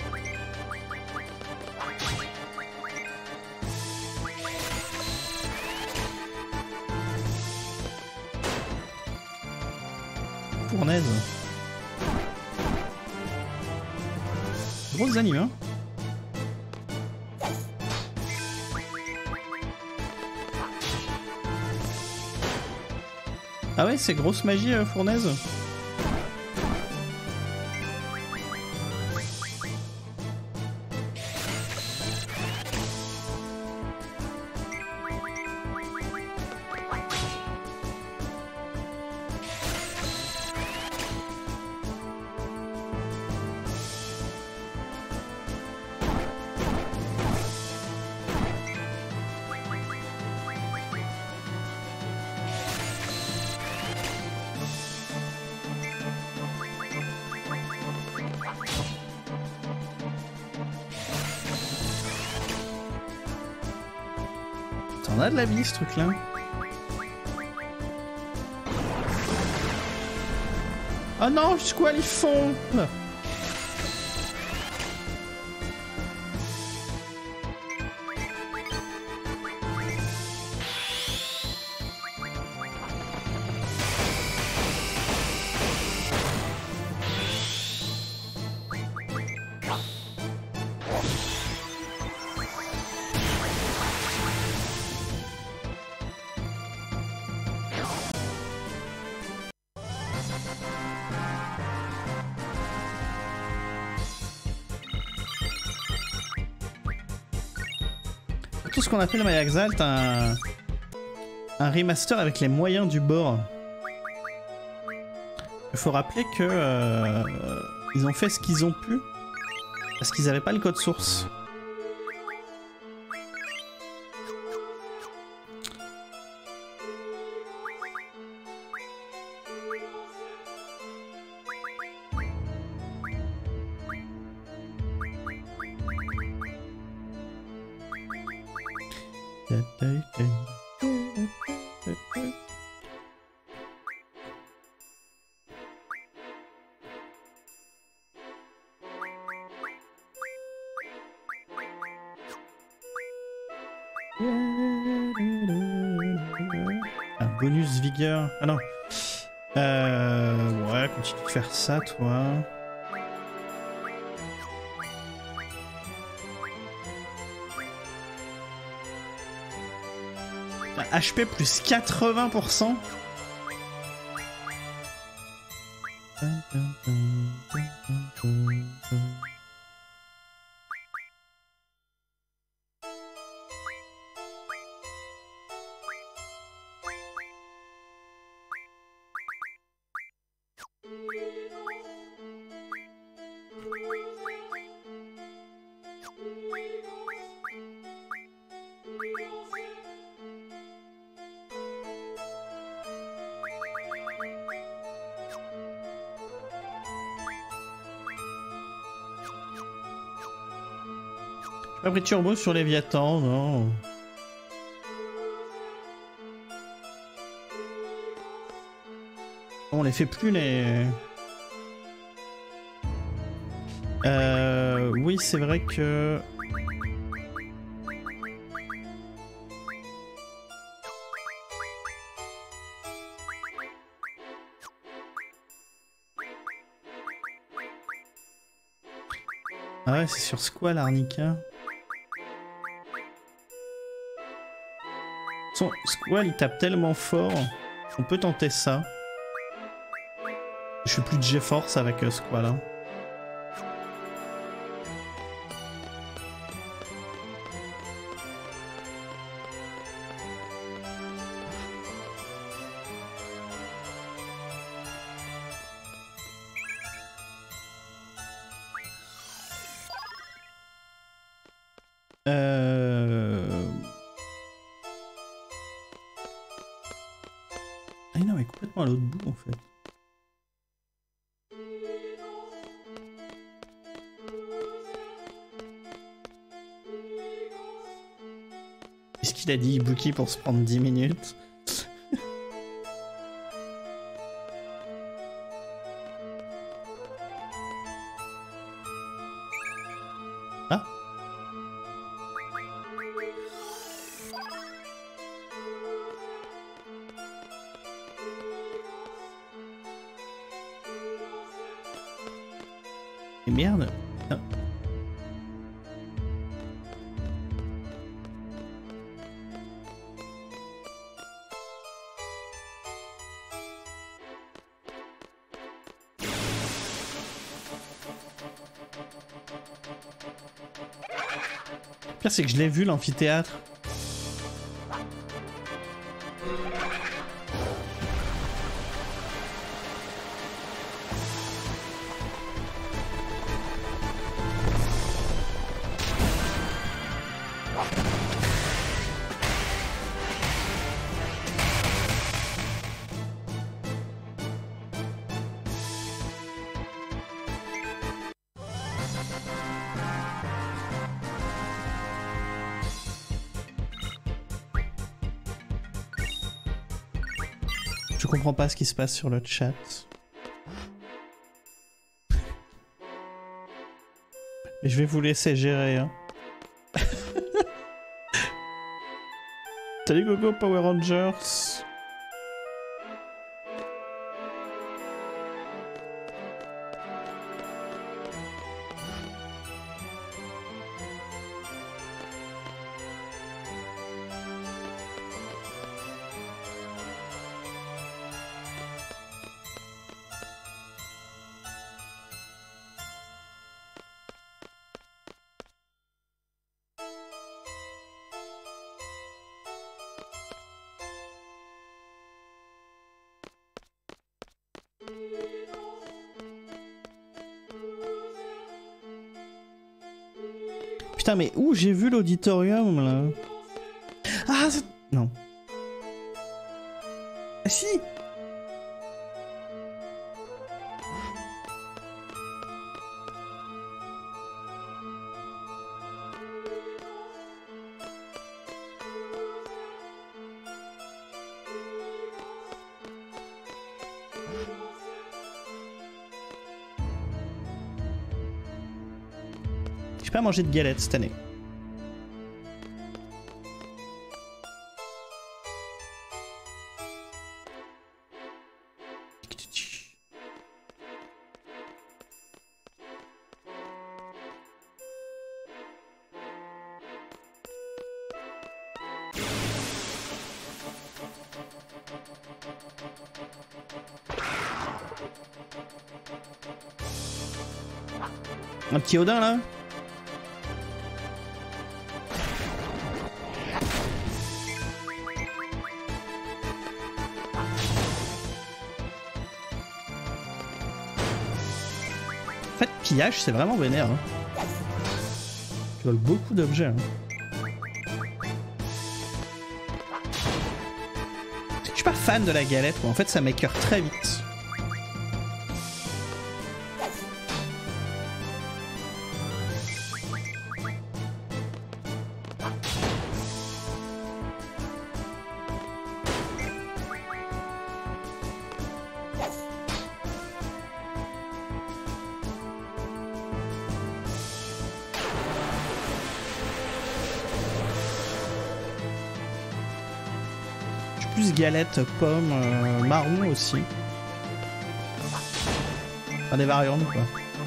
Speaker 1: Fournaise. Grosses animes, hein. Ah ouais, c'est grosse magie, fournaise. On a de la vie ce truc là. Oh non, jusqu'où ils font? Tout ce qu'on appelle My Exalt un remaster avec les moyens du bord. Il faut rappeler que ils ont fait ce qu'ils ont pu parce qu'ils n'avaient pas le code source. Un bonus vigueur. Ah non, Ouais, continue de faire ça, toi. HP plus 80%. Pas pris de turbo sur Léviathan, non. On les fait plus les... Oui, c'est vrai que... Ah ouais, c'est sur Squall, Arnica. Son Squall, il tape tellement fort. On peut tenter ça. Je suis plus de G-Force avec Squall. Hein. Ah non, mais complètement à l'autre bout en fait. Qu'est-ce qu'il a dit, Ibuki, pour se prendre 10 minutes? Ah. Et merde. Ah. Le pire, c'est que je l'ai vu, l'amphithéâtre. Je comprends pas ce qui se passe sur le chat. Mais je vais vous laisser gérer. Hein. Salut Gogo Power Rangers. Putain, mais où j'ai vu l'auditorium là? Ah, non. Ah si. J'ai pas mangé de galettes cette année. Un petit Odin là. En fait, pillage, c'est vraiment vénère. Hein. Tu voles beaucoup d'objets. Hein. Je suis pas fan de la galette, moi. En fait, ça m'écœure très vite. Plus galette, pomme, marron aussi. Enfin, des variantes quoi.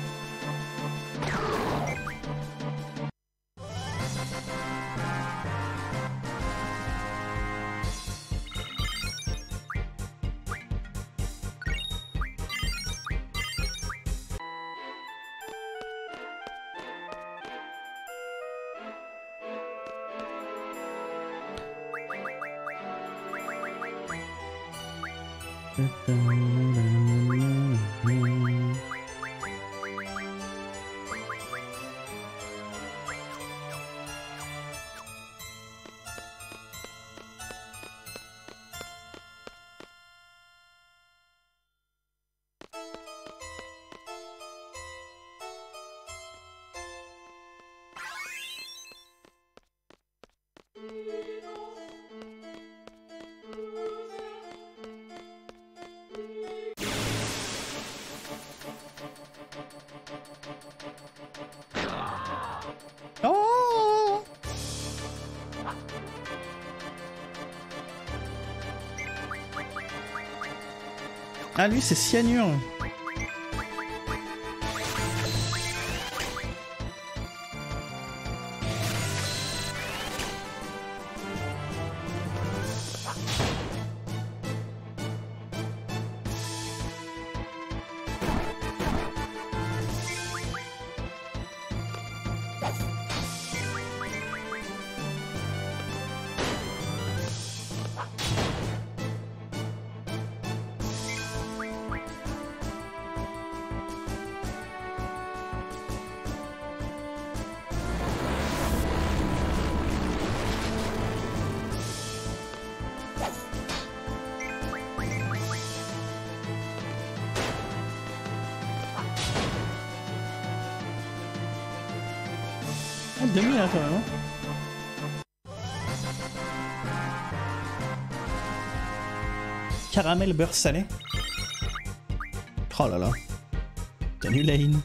Speaker 1: Oh! Ah lui c'est cyanure. Demi là quand même. Hein. Caramel beurre salé. Oh là là. Salut Lane.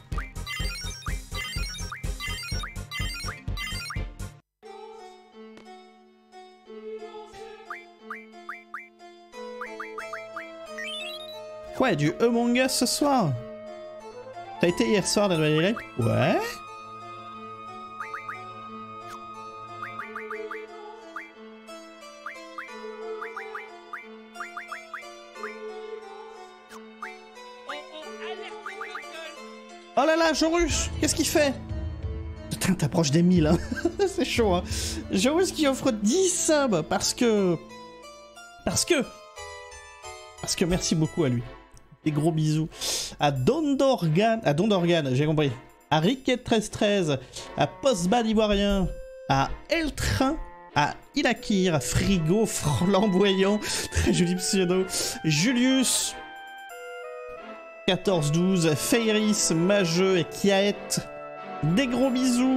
Speaker 1: Ouais, du Among Us ce soir. T'as été hier soir dans le Live? Ouais. Oh là là, Jorus, qu'est-ce qu'il fait? Putain, t'approches des 1000, hein. C'est chaud, hein. Jorus qui offre 10 subs parce que merci beaucoup à lui. Des gros bisous. À Dondorgan, j'ai compris. À Ricket1313, à Postbad Ivoirien, à Eltrain, à Ilakir, à Frigo Flamboyant, très joli pseudo, Julius, 14-12, Feiris, Mageux et Kiaet. Des gros bisous.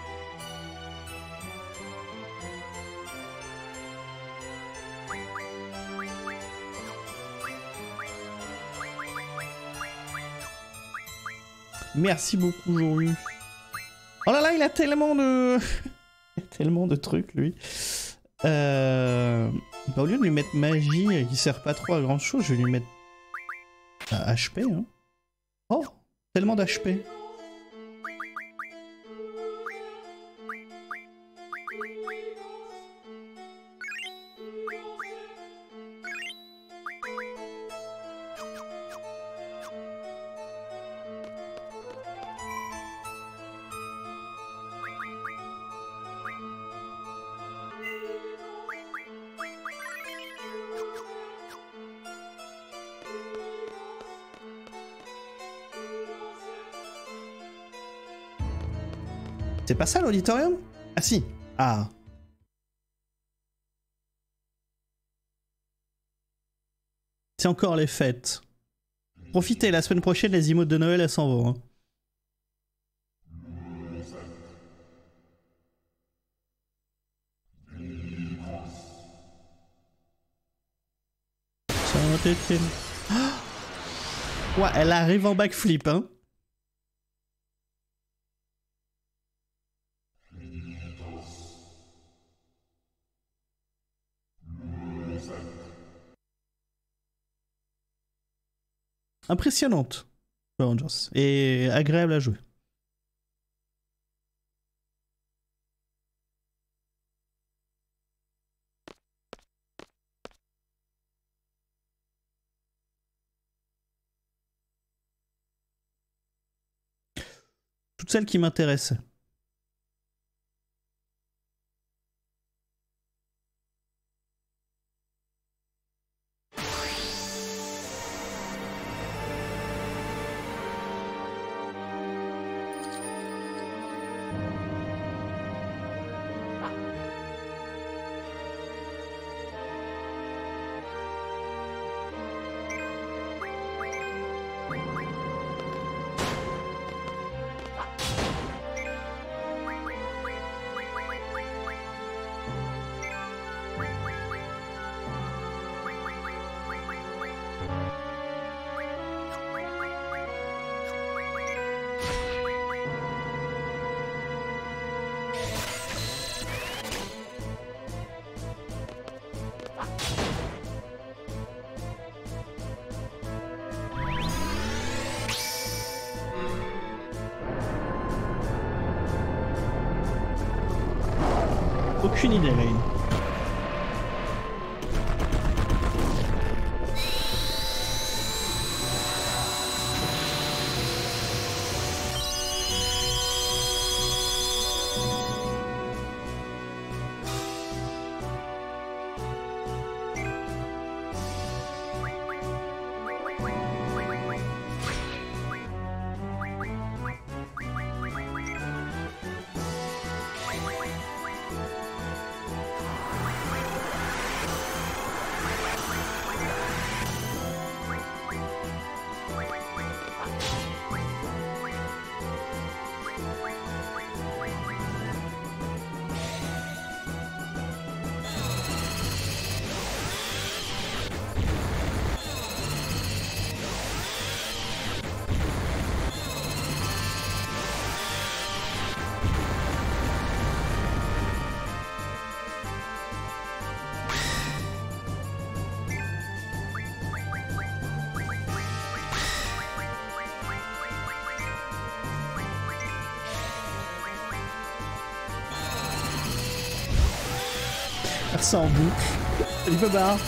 Speaker 1: Merci beaucoup, Joru. Oh là là, il a tellement de... il a tellement de trucs, lui. Bah, au lieu de lui mettre magie, qui sert pas trop à grand chose, je vais lui mettre... HP, hein. Oh, tellement d'HP. C'est pas ça l'auditorium? Ah si. Ah. C'est encore les fêtes. Profitez, la semaine prochaine, les emotes de Noël, elles s'en vont. Hein. Saint-Étienne. Ouais, elle arrive en backflip, hein. Impressionnante, Power Rangers, et agréable à jouer. Toutes celles qui m'intéressaient. Aucune idée, Lane. Ça en boucle. Il peut pas.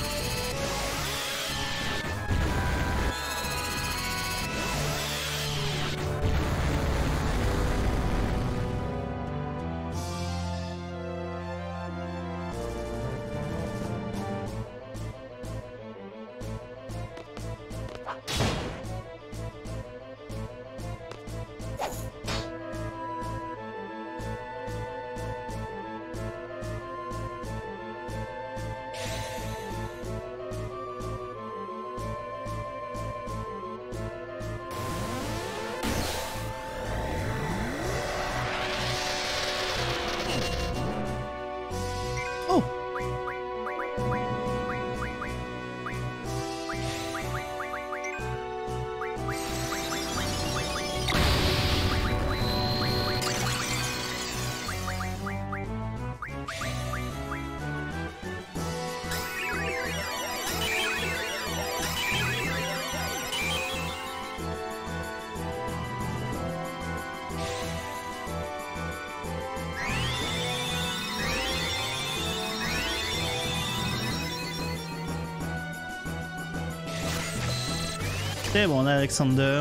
Speaker 1: Ok, bon, on a Alexander.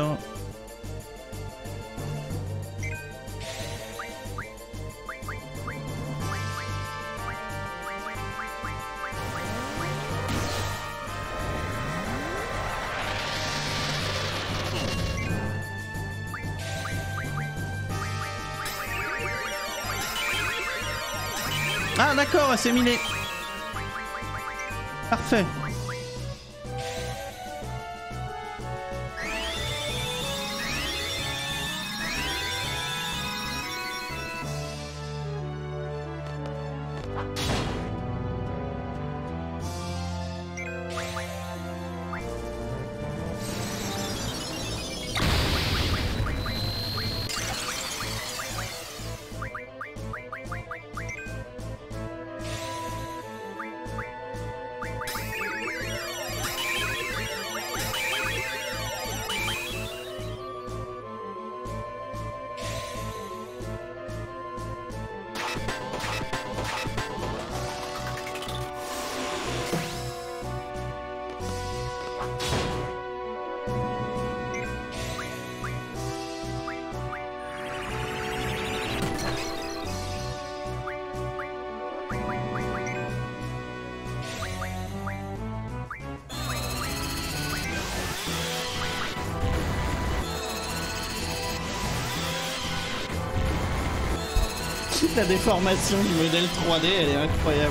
Speaker 1: Ah d'accord, c'est miné. Parfait. La déformation du modèle 3D, elle est incroyable.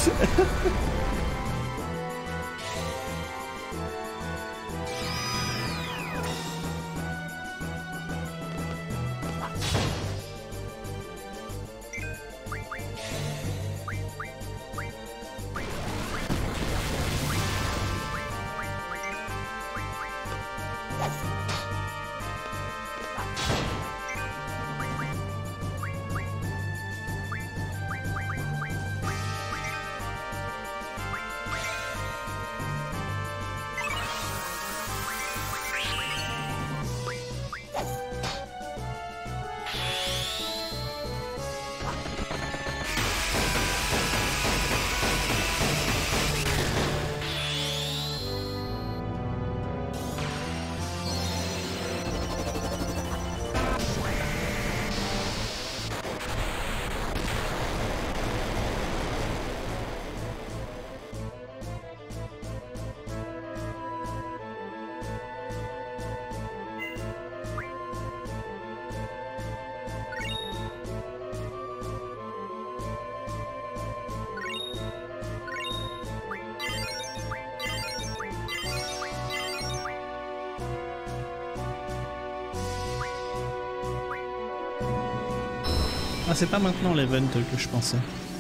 Speaker 1: Ah, c'est pas maintenant l'event que je pensais.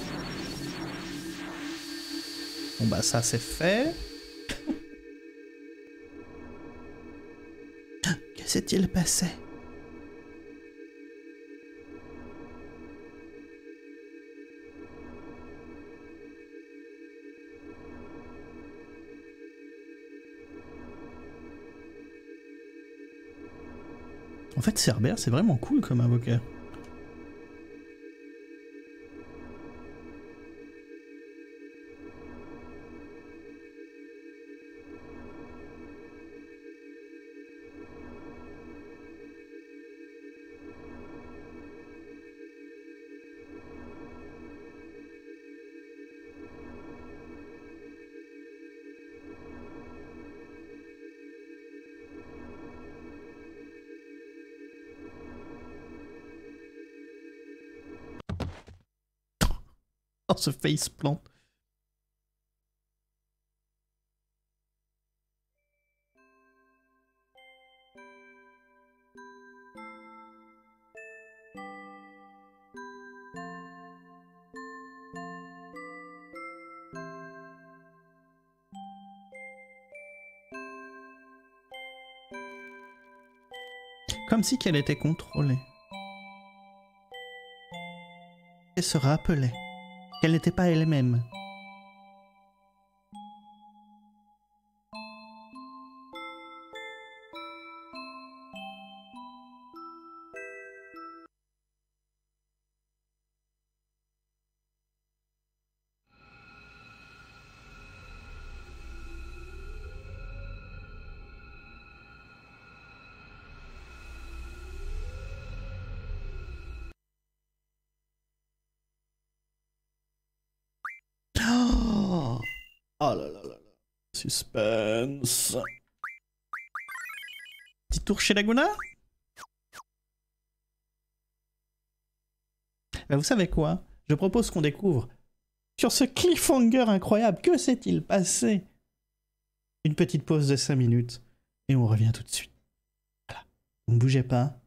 Speaker 1: Bon bah ça c'est fait. Que s'est-il passé? En fait, Cerbère, c'est vraiment cool comme invoqueur. Oh, ce faceplant. Comme si qu'elle était contrôlée. Elle se rappelait qu'elle n'était pas elle-même. Oh là là là là. Suspense. Petit tour chez Laguna? Ben vous savez quoi? Je propose qu'on découvre Sur ce cliffhanger incroyable, que s'est-il passé? Une petite pause de 5 minutes et on revient tout de suite. Voilà. Ne bougez pas.